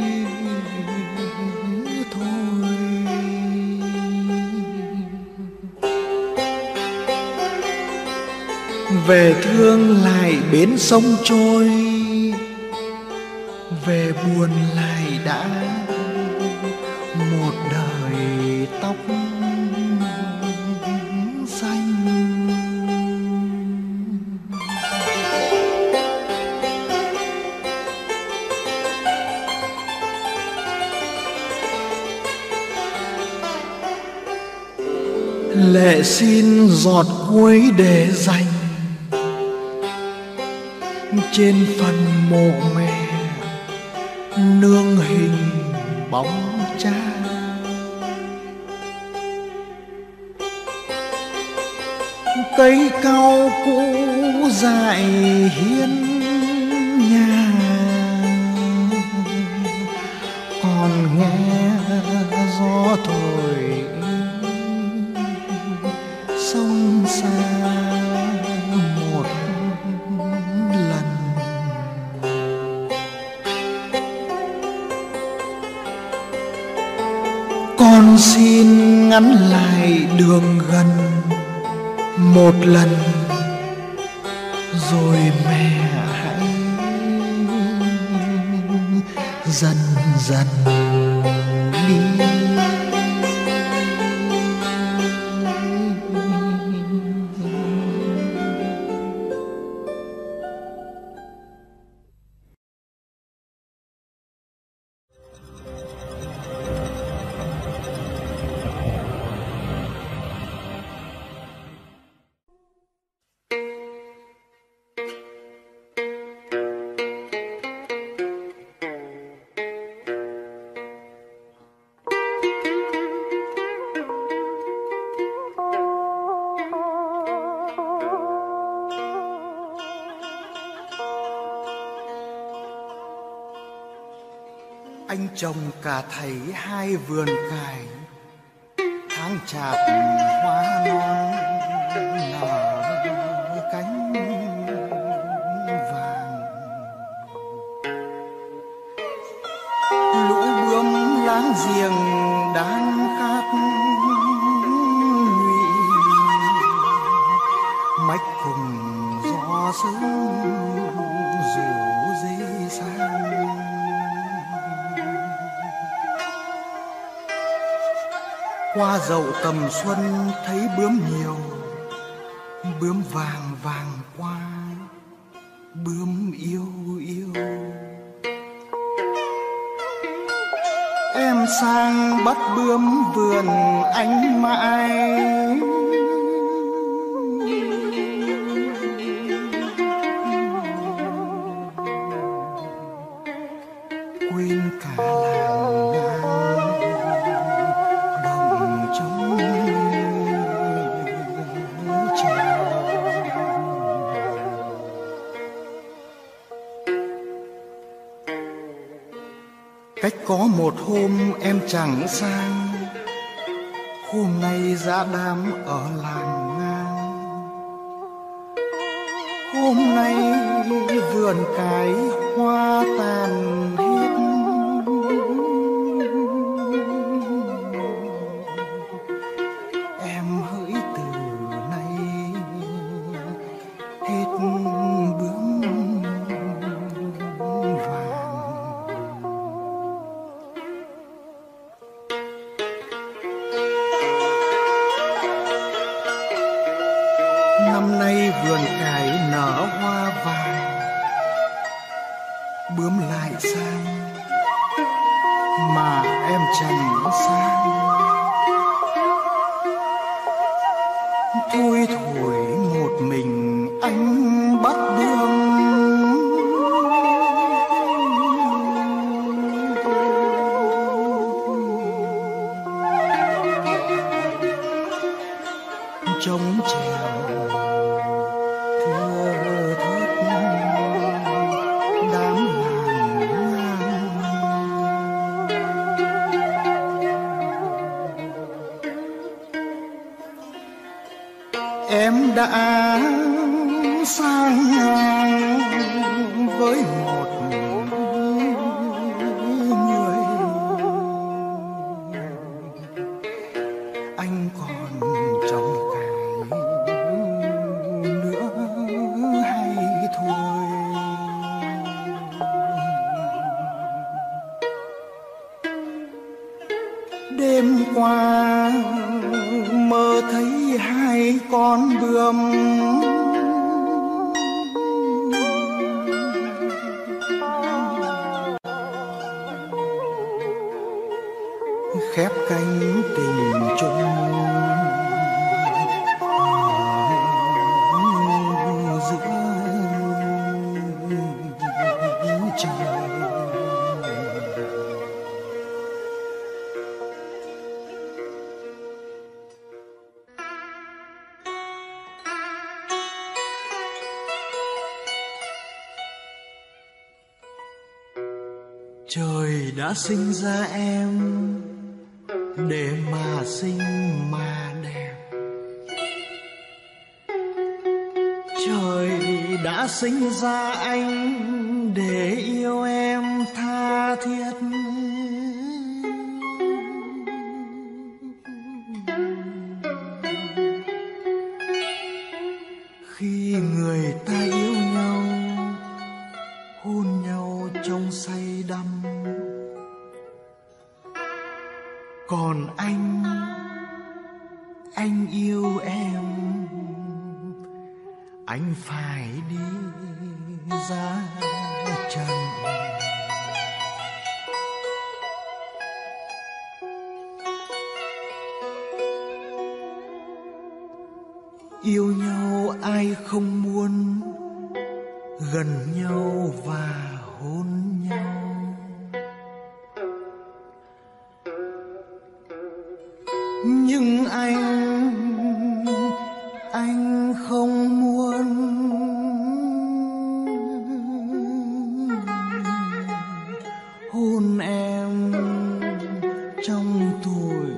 thôi. Về thương lại bến sông trôi, về buồn lại đã một đời tóc xanh. Lệ xin giọt cuối để dành trên phần mộ mẹ, nương hình bóng cha. Cây cao cũ dại hiên nhà, còn nghe gió thổi sông xa một lần. Con xin ngắn lại đường gần một lần, rồi mẹ hãy dần dần đi. Anh trồng cả thảy 2 vườn cải, tháng chạp hoa non nở cánh vàng. Lũ bướm láng giềng đan cát lụy, mách cùng gió sớm rủ dây sang. Qua dậu tầm xuân thấy bướm nhiều, bướm vàng vàng qua, bướm yêu yêu. Em sang bắt bướm vườn anh mãi, quên cả làng đồng trống chào. Cách Có một hôm em chẳng sang, hôm nay ra đám ở làng ngang. Hôm nay vườn cái hoa tàn hết, em hỡi từ nay hết bướm vàng. Năm nay vườn cải nở hoa vàng, bướm lại sang mà em chẳng sang. Thôi thổi một mình anh bắt bướm, trống chèo thưa thớt đám làng ngang. Em đã sang với một người, anh còn trong cái nữa hay thôi. Đêm qua mơ thấy hai con bướm khép cánh tình chung giữa trời. Trời đã sinh ra em để mà sinh mà đẹp. Trời đã sinh ra anh để yêu em tha thiết. Khi người ta yêu nhau, hôn nhau trong say đắm, còn anh yêu em, anh phải đi ra trần. Yêu nhau ai không muốn gần nhau và hôn nhau. Nhưng anh không muốn hôn em trong tuổi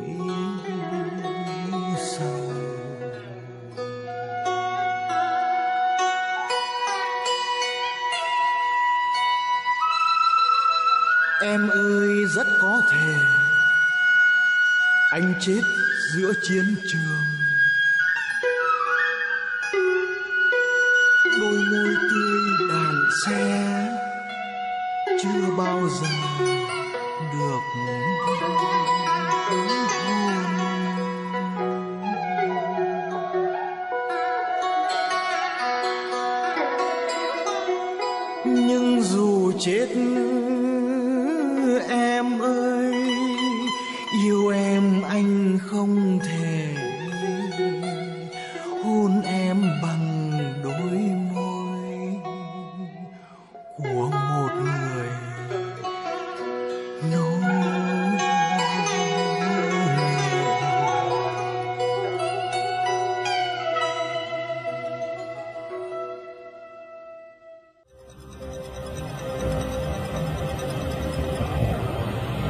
sầu. Em ơi, rất có thể anh chết giữa chiến trường. Đôi môi tươi đàn xe chưa bao giờ được hôn. Nhưng dù chết em ơi, yêu em anh không thể hôn em bằng đôi môi của một người nô lệ.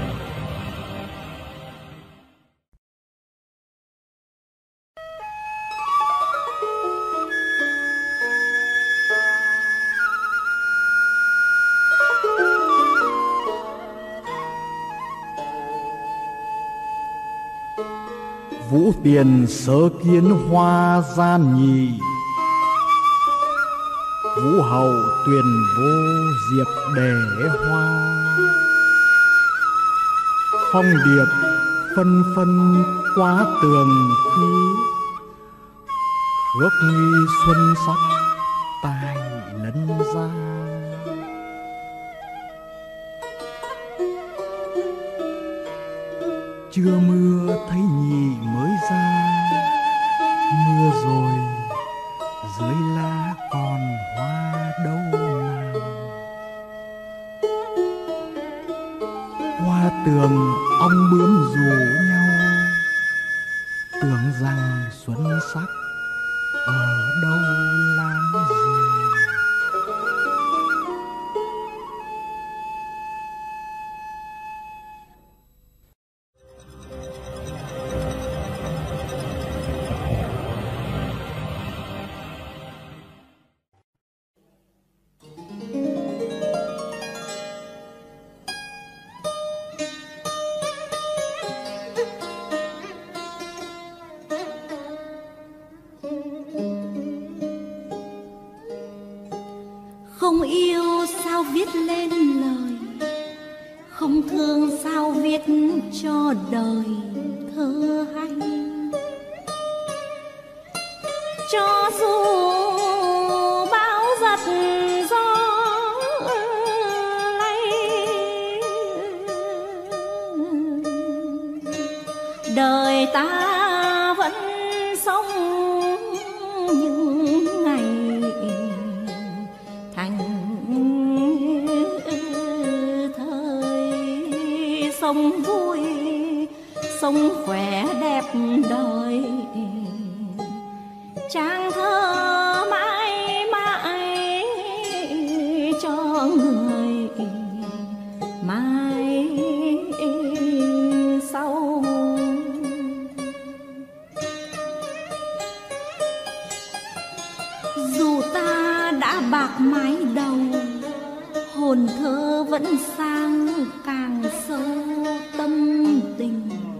Vũ tiền sớ kiến hoa gian nhì, vũ hậu tuyền vô diệp đẻ hoa. Phong điệp phân phân qua tường khứ, khước nguy xuân sắc tài lân ra. Chưa mưa thấy nhì mới ra, mưa rồi dưới lá còn hoa đâu nào. Qua tường ong bướm rủ nhau, tưởng rằng xuân sắc ở đâu láng giềng. Không yêu sao viết lên lời, không thương sao viết cho đời thơ hay. Cho dù bão giật gió lay, đời ta vẫn sống những ngày thành thời. Sống vui sống khỏe đẹp đời, trang thơ mãi mãi cho người mai sau. Dù ta đã bạc mái đầu, hồn thơ vẫn sang càng sâu tâm tình.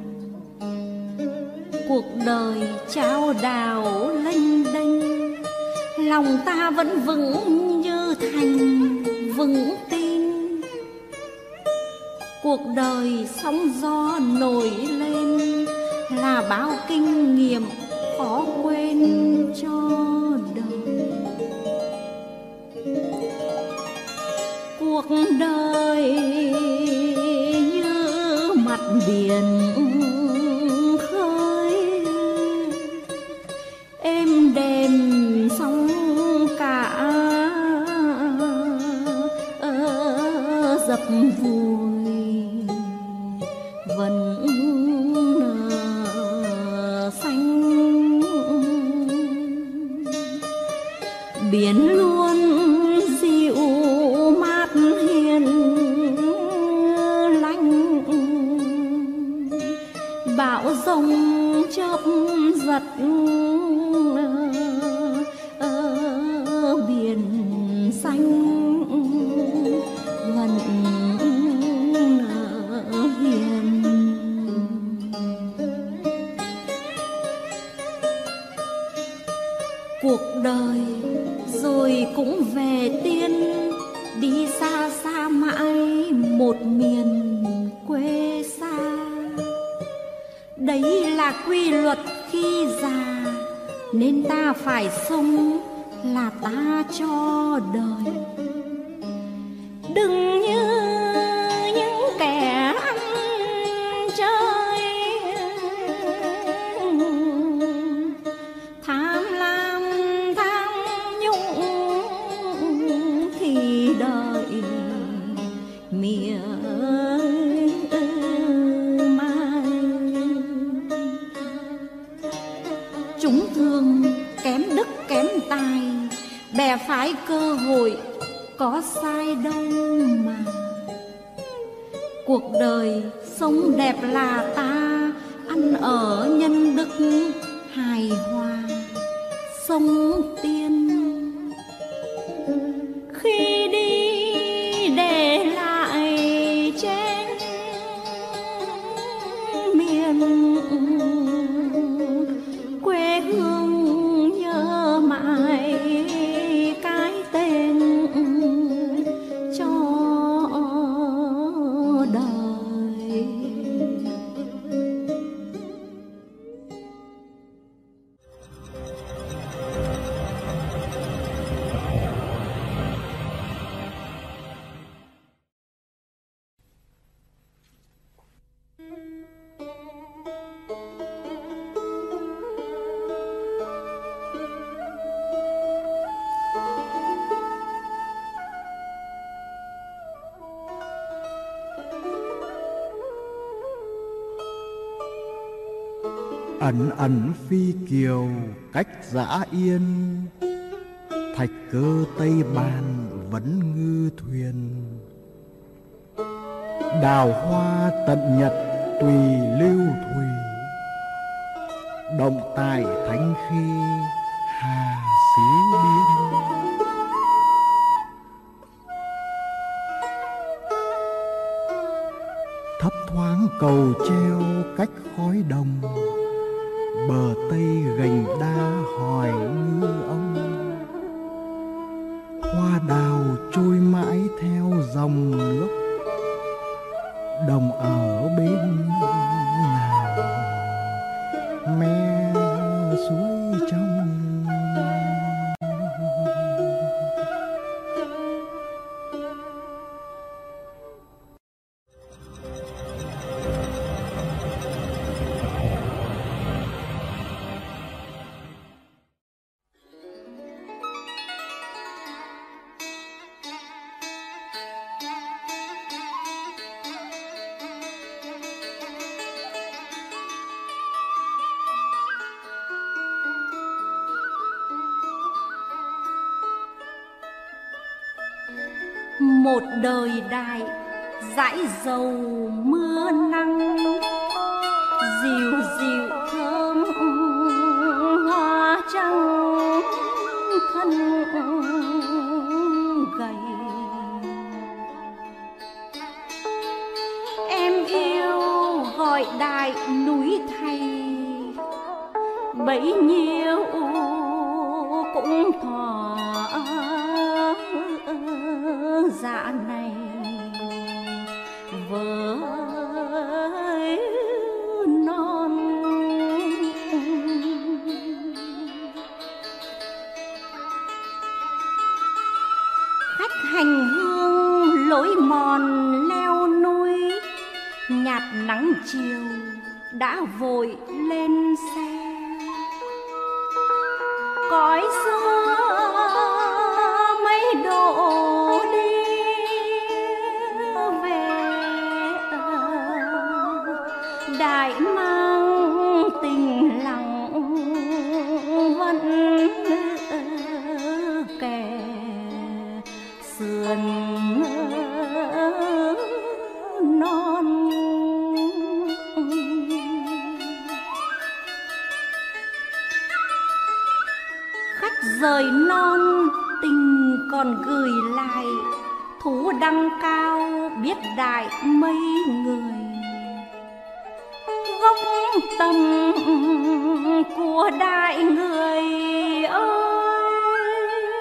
Cuộc đời trao đảo lênh đênh, lòng ta vẫn vững như thành vững tin. Cuộc đời sóng gió nổi lên, là bao kinh nghiệm khó quên cho đời. Cuộc đời như mặt biển khơi, êm đềm sóng cả dập vùi, vẫn nở xanh. Biển luôn dịu mát hiền lành, bão giông chớp giật biển xanh vẫn hiền. Cuộc đời rồi cũng về tiên, đi xa xa mãi một miền quê xa. Đấy là quy luật khi già, nên ta phải sống là ta cho đời. Đừng như những kẻ ăn chơi, tham lam tham nhũng thì đợi mỉa mai. Chúng thường kém đức kém tài, bè phái cơ hội có sai đâu mà. Cuộc đời sống đẹp là ta ăn ở nhân đức hài hòa, sống tiên. Khi đi để lại trên miền ẩn ẩn phi kiều cách dã yên, thạch cơ tây ban vẫn ngư thuyền. Đào hoa tận nhật tùy lưu thủy, động tại thánh khi hà xí biên. Thấp thoáng cầu treo cách khói đồng, bờ tây gành đa hỏi ngư ông. Hoa đào trôi mãi theo dòng nước, đồng ở bên nào me suối trong. Một đời đại dãi dầu mưa nắng, dịu dịu thơm hoa trắng thân gầy. Em yêu gọi đại núi thầy, bấy nhiêu cũng thỏa dạ này với non. Khách hành hương lối mòn leo núi, nhạt nắng chiều đã vội lên xe. Cõi xưa mấy độ đi về, đại mang tình lòng vẫn kẻ sườn non. Khách rời non tình còn gửi lại, thú đăng cao biết đại mấy người. Gốc tâm của đại người ơi,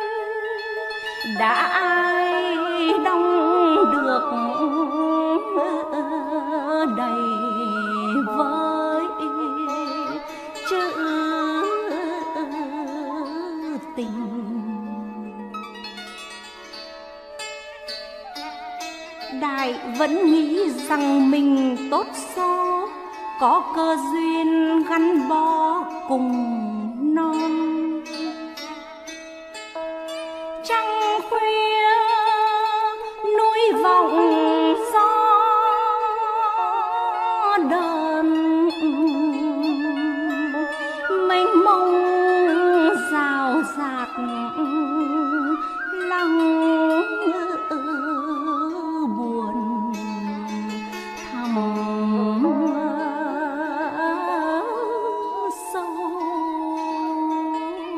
đã ai đong được đầy với chữ tình. Đại vẫn nghĩ rằng mình tốt số, có cơ duyên gắn bó cùng non. Trăng khuya núi vọng gió đờn, mênh mông rào rạt lăng buồn thầm sâu.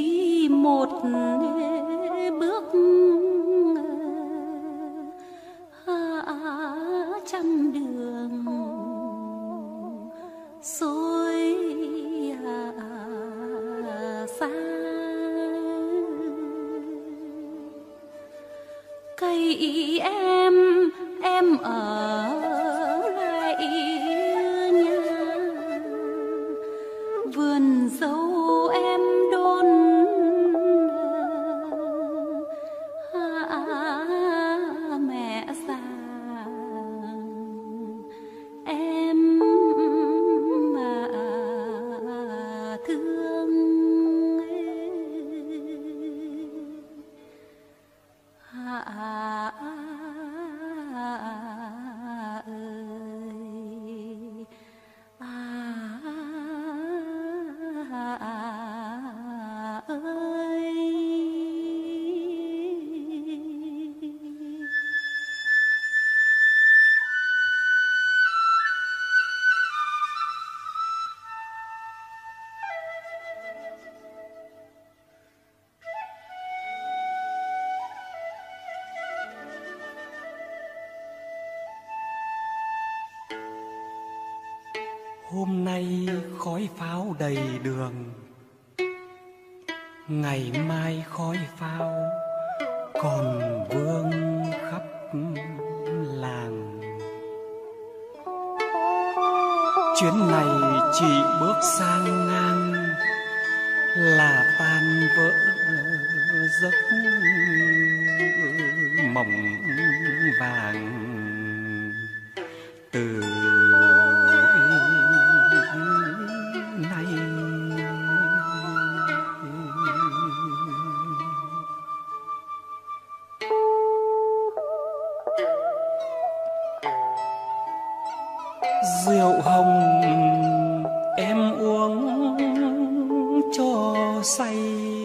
chỉ một bước trăm đường xôi xa. Cây em ở lại nhà, vườn dâu em đôn mẹ già. Em thương Hôm nay khói pháo đầy đường, ngày mai khói pháo còn vương khắp làng. Chuyến này chỉ bước sang ngang là tan vỡ giấc mộng vàng. Từ nay rượu hồng em uống cho say,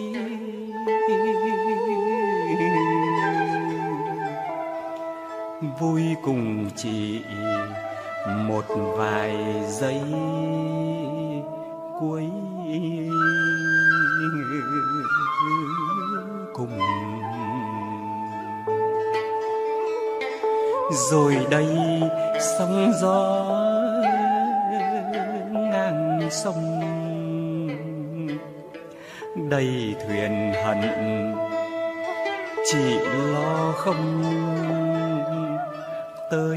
vui cùng chị một vài giây cuối cùng. Rồi đây sóng gió ngang sông, đầy thuyền hận chỉ lo không tới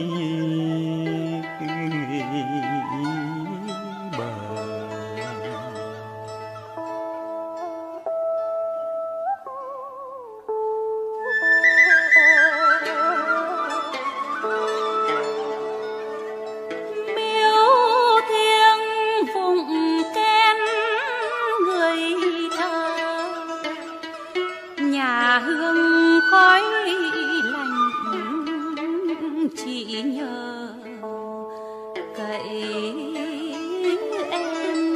bờ. Hương khói lạnh chỉ nhờ cậy em.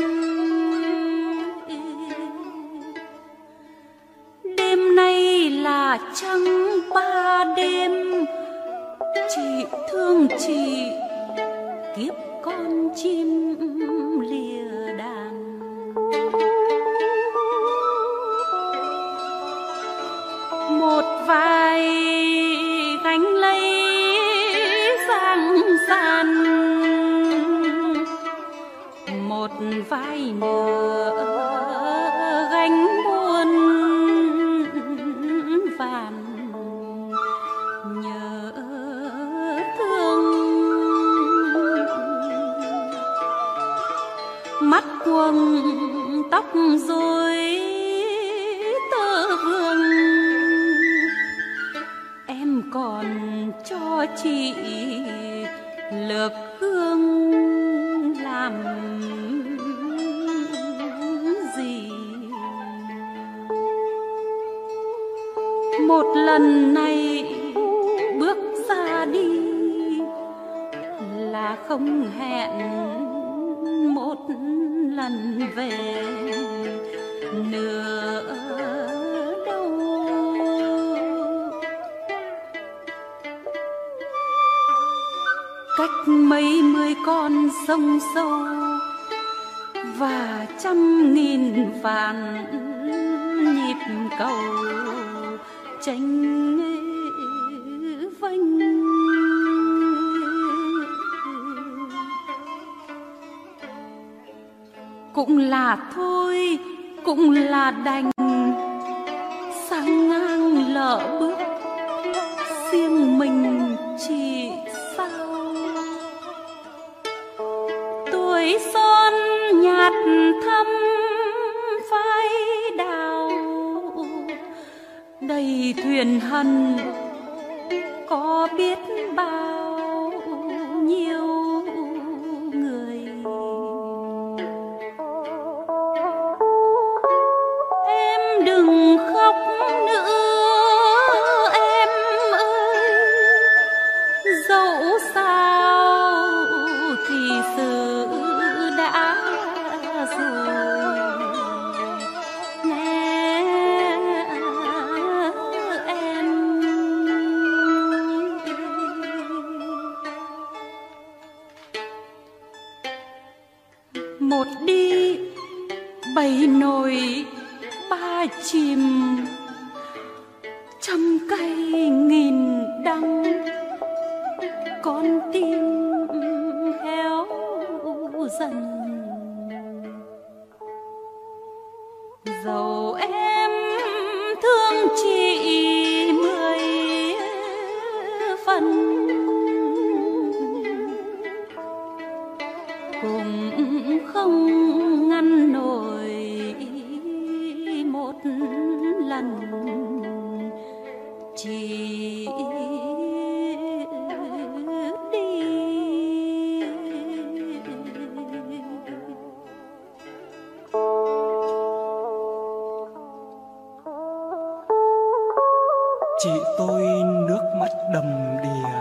Đêm nay là trăng ba đêm, chị thương chị kiếp con chim lìa đàn. Một vài gánh lấy giang gian, một vai nữa gánh buồn vàn. Nhớ thương mắt quầng tóc rối tơ vương, em còn cho chị lược hương làm gì. Một lần này bước ra đi là không hẹn một lần về nữa đâu. Cách mấy mươi con sông sâu và trăm nghìn vạn cầu tranh vinh. Cũng là thôi, cũng là đành, sang ngang lỡ bước, riêng mình chỉ sao. Tuổi son nhạt thắm phai đào, đầy thuyền hằn có biết bao nhiêu người. Em đừng khóc nữa em ơi, dẫu sao thì sự đã rồi. Nghe em, một đi bảy nổi ba chìm, trăm cây nghìn đắng, con tim héo dần. Dẫu em thương chị 10 phần, cũng không ngăn nổi một lần chị đi. Chị tôi nước mắt đầm đìa,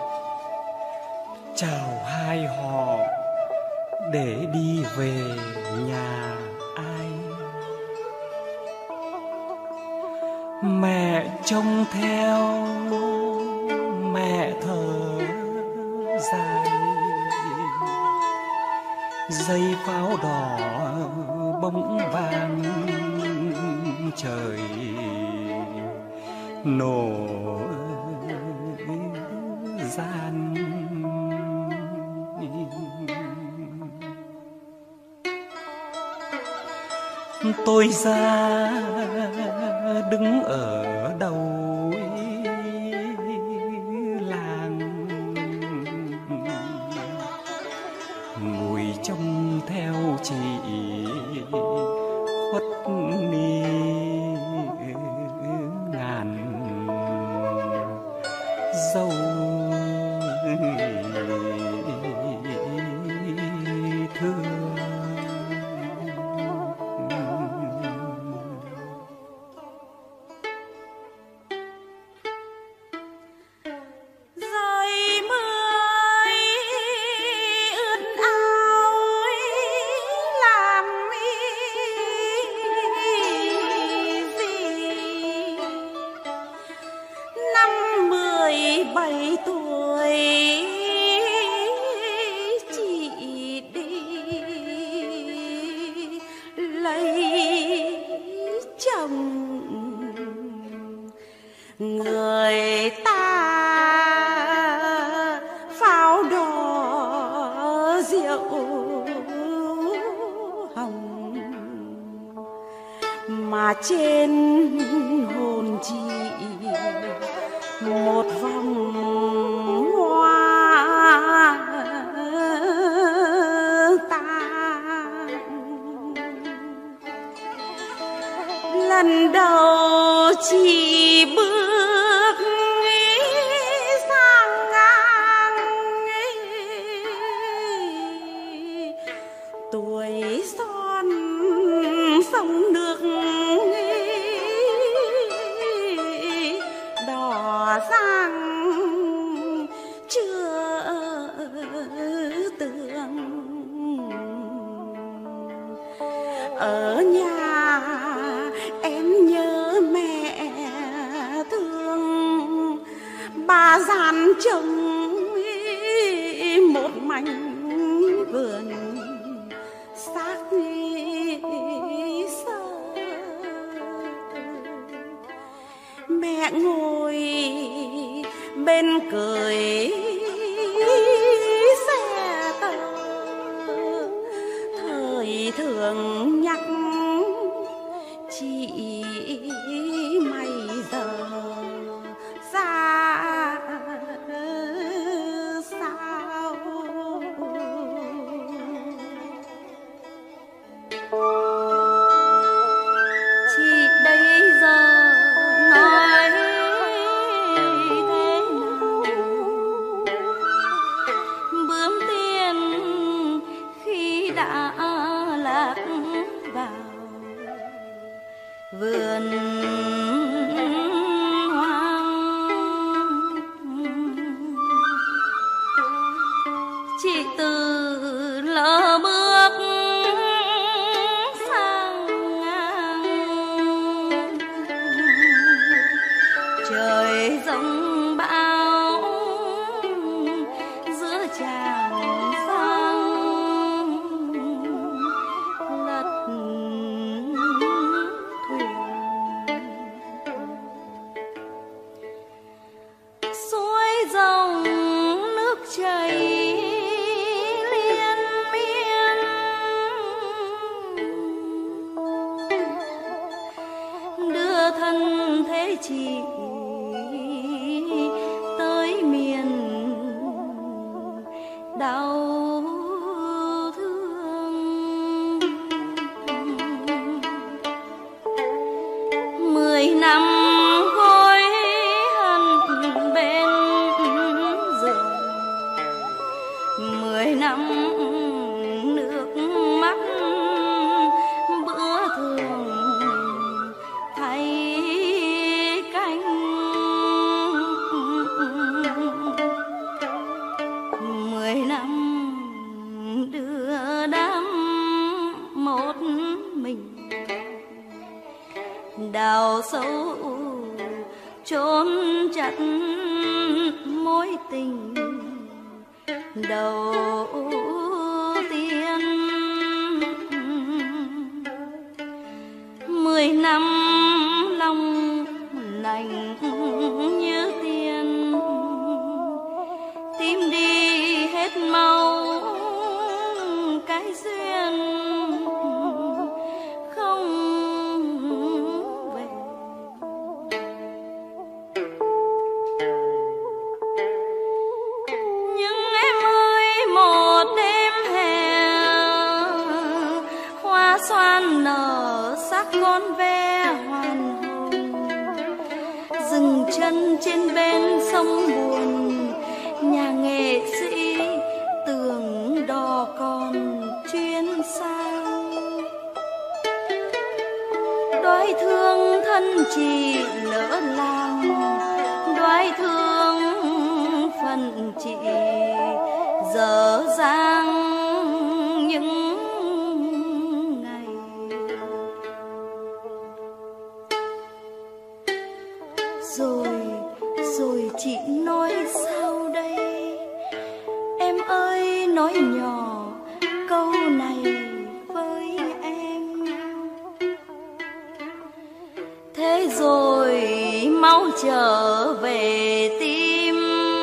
chào hai họ để đi về nhà ai. Mẹ trông theo, mẹ thở dài, dây pháo đỏ bông vàng trời nổ gian. Tôi ra đứng ở đầu làng, ngồi trông theo chị khuất ni ngàn dâu thương. Người ta pháo đỏ rượu hồng, mà trên hồn chị một vòng hoa tàn. Lần đầu chị bước sang ngang, tuổi son sông nước đỏ rang chưa tường. Ở nhà em nhớ mẹ thương, bà dàn trồng một mảnh vườn xác sơ. mẹ ngồi bên cười xe tơ, thời thường nhắc chị mày giờ xa sao. Chị bây giờ nói thế nào, bướm tiên khi đã lạc vào vườn hoang, chị từ lỡ bước sang ngang, trời giông bão giữa tràng sông lật thuyền. Suối dòng nước chảy liên miên, đưa thân thế chị tới miền đau thương. 10 năm gối hận bên giường, 10 năm nước mắt bữa thường thay canh, 10 năm đưa đám một mình, đào sâu chôn chặt mối tình đầu tiên. 10 năm lòng lành như tiền, tìm đi hết màu cái duyên không về. Nhưng em ơi, một đêm hè hoa xoan nở sắc con ve hoàn hồn, dừng chân trên bên sông buồn, nhà nghệ sĩ tường đò còn chuyên sao. Đoái thương thân chị lỡ làng, đoái thương phần chị dở dang những ngày. Rồi chị nói sao đây? Em ơi, nói nhỏ câu này với em. Thế rồi mau trở về tim,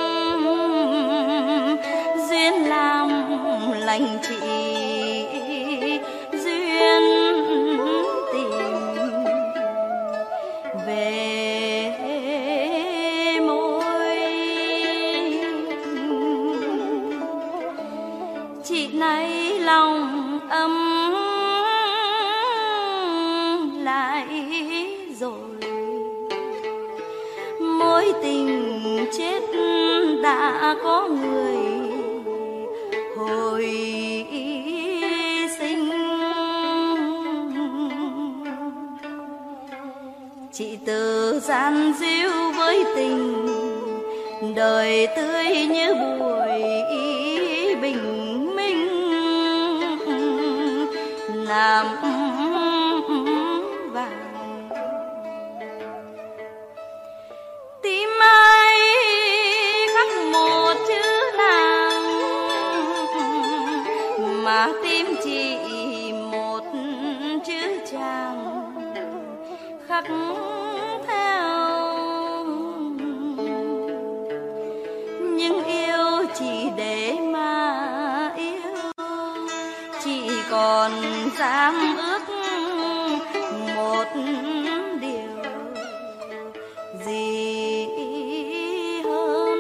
duyên làm lành chị, duyên tìm về môi. Chị này lòng ấm lại rồi, mối tình chết đã có người hồi sinh. Chị từ gian díu với tình, đời tươi như buổi bình minh, làm vàng tim ai khắc một chữ nàng, mà tim chị một chữ chàng khắc theo còn dám ước một điều gì hơn.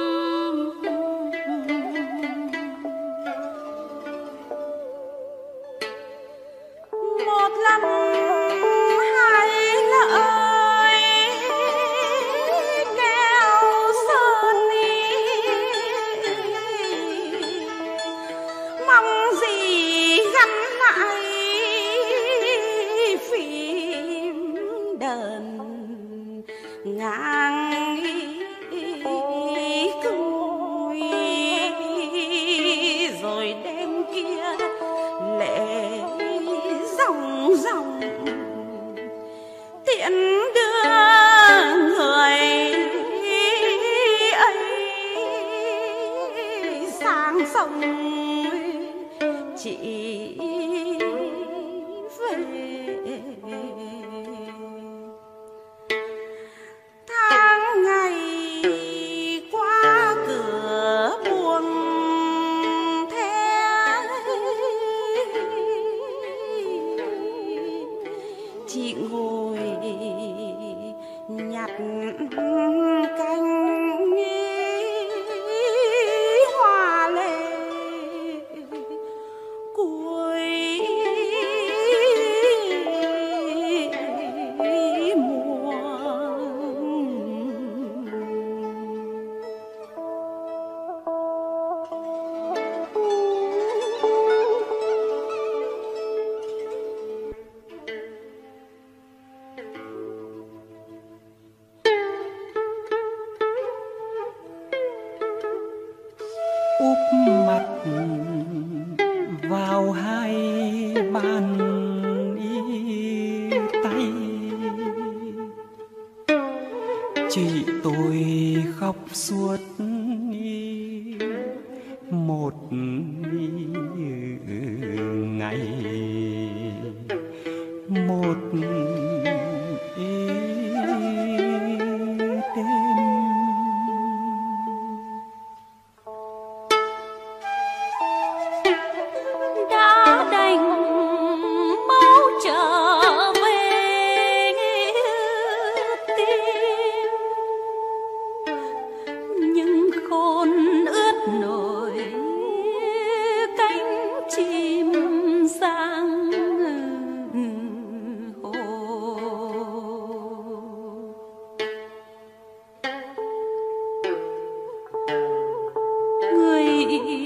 Một lần hai lời keo sơn mong gì gắn lại phim đờn ngang cười, rồi đêm kia lệ ròng ròng tiễn đưa người ấy sang sông chị về. Tháng ngày qua cửa buồn thế, chị ngồi nhặt cánh hoa lệ cuối mùa. úp mặt vào hai bàn tay, chị tôi khóc suốt một ngày, một đêm. Đã đành mau trở về tim, nhưng khôn ướt nổi cánh chim sang hồ. Người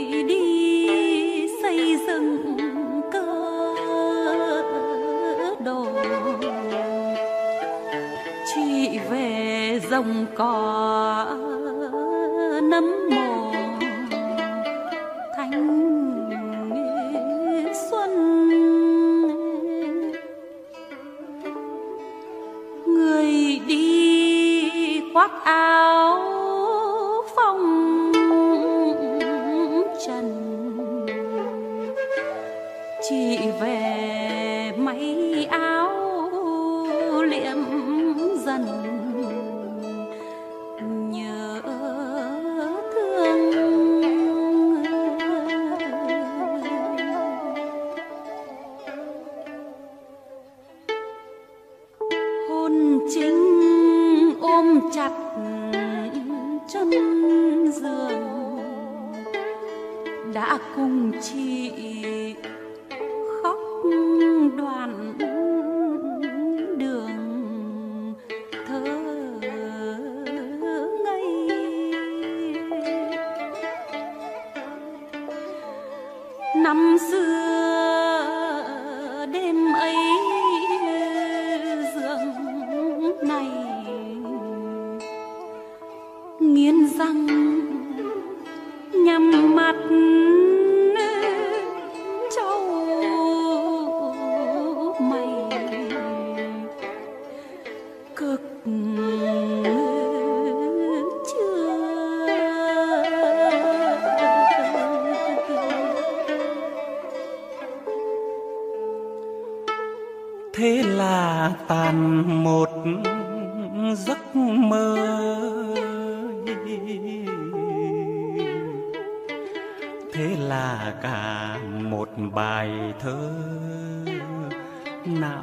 đi xây dựng cơ đồ, chị về dòng cỏ nấm mồ thanh xuân. Người đi khoác áo phong trần, chị về may áo liệm dần nhớ thương. Hôn chính ôm chặt chân giường, đã cùng chị khóc đoạn đường thơ ngây. Năm xưa đêm ấy giường này nghiến răng nhắm mắt trâu mày, cực chưa. Thế là tàn một giấc mơ, thế là cả một bài thơ não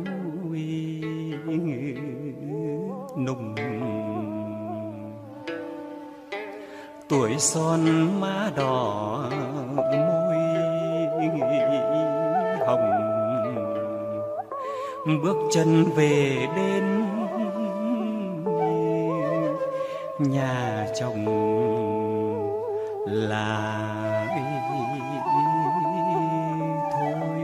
nùng. Tuổi son má đỏ môi hồng, bước chân về đến nhà chồng là thôi.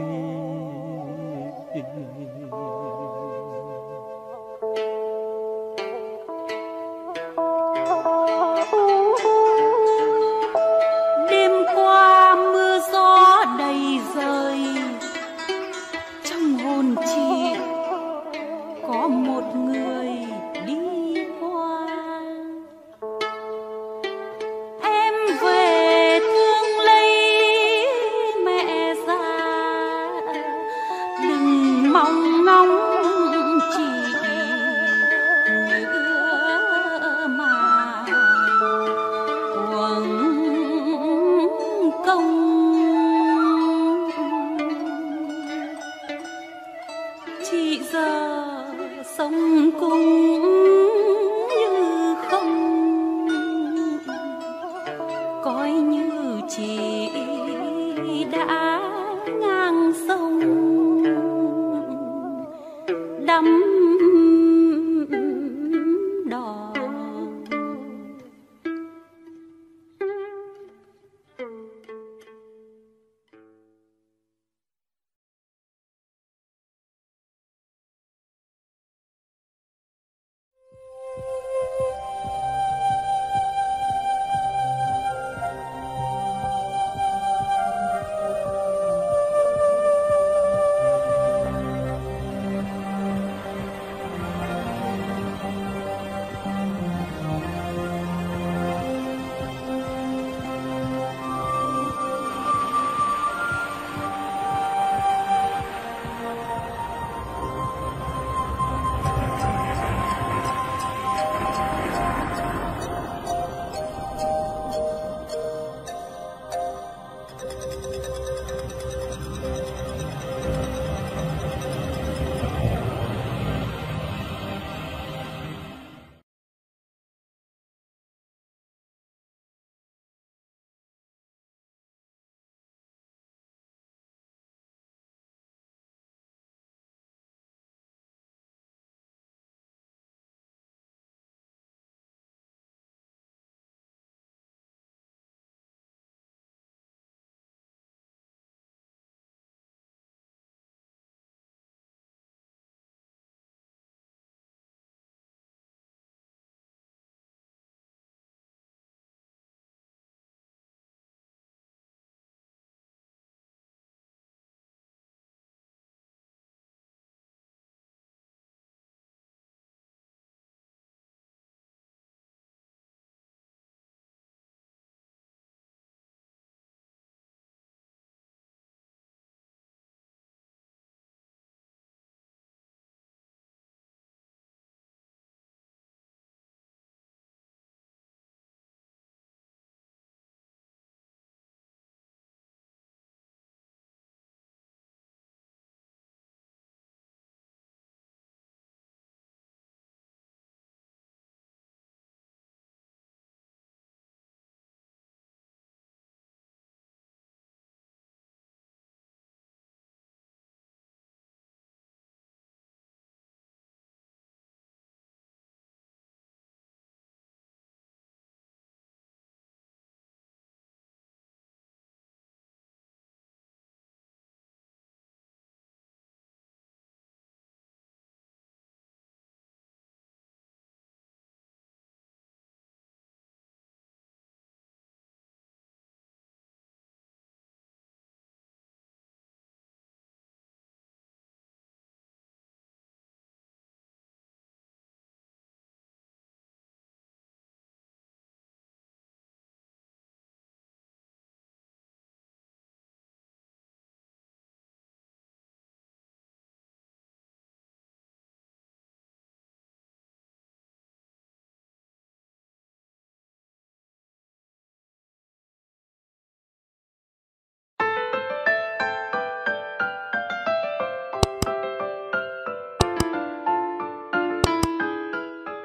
Đêm qua mưa gió đầy rơi, trong hồn chị có một người đi qua. Em về thương lấy mẹ già, đừng mong ngóng chị nữa mà uổng công. Chị giờ sống cùng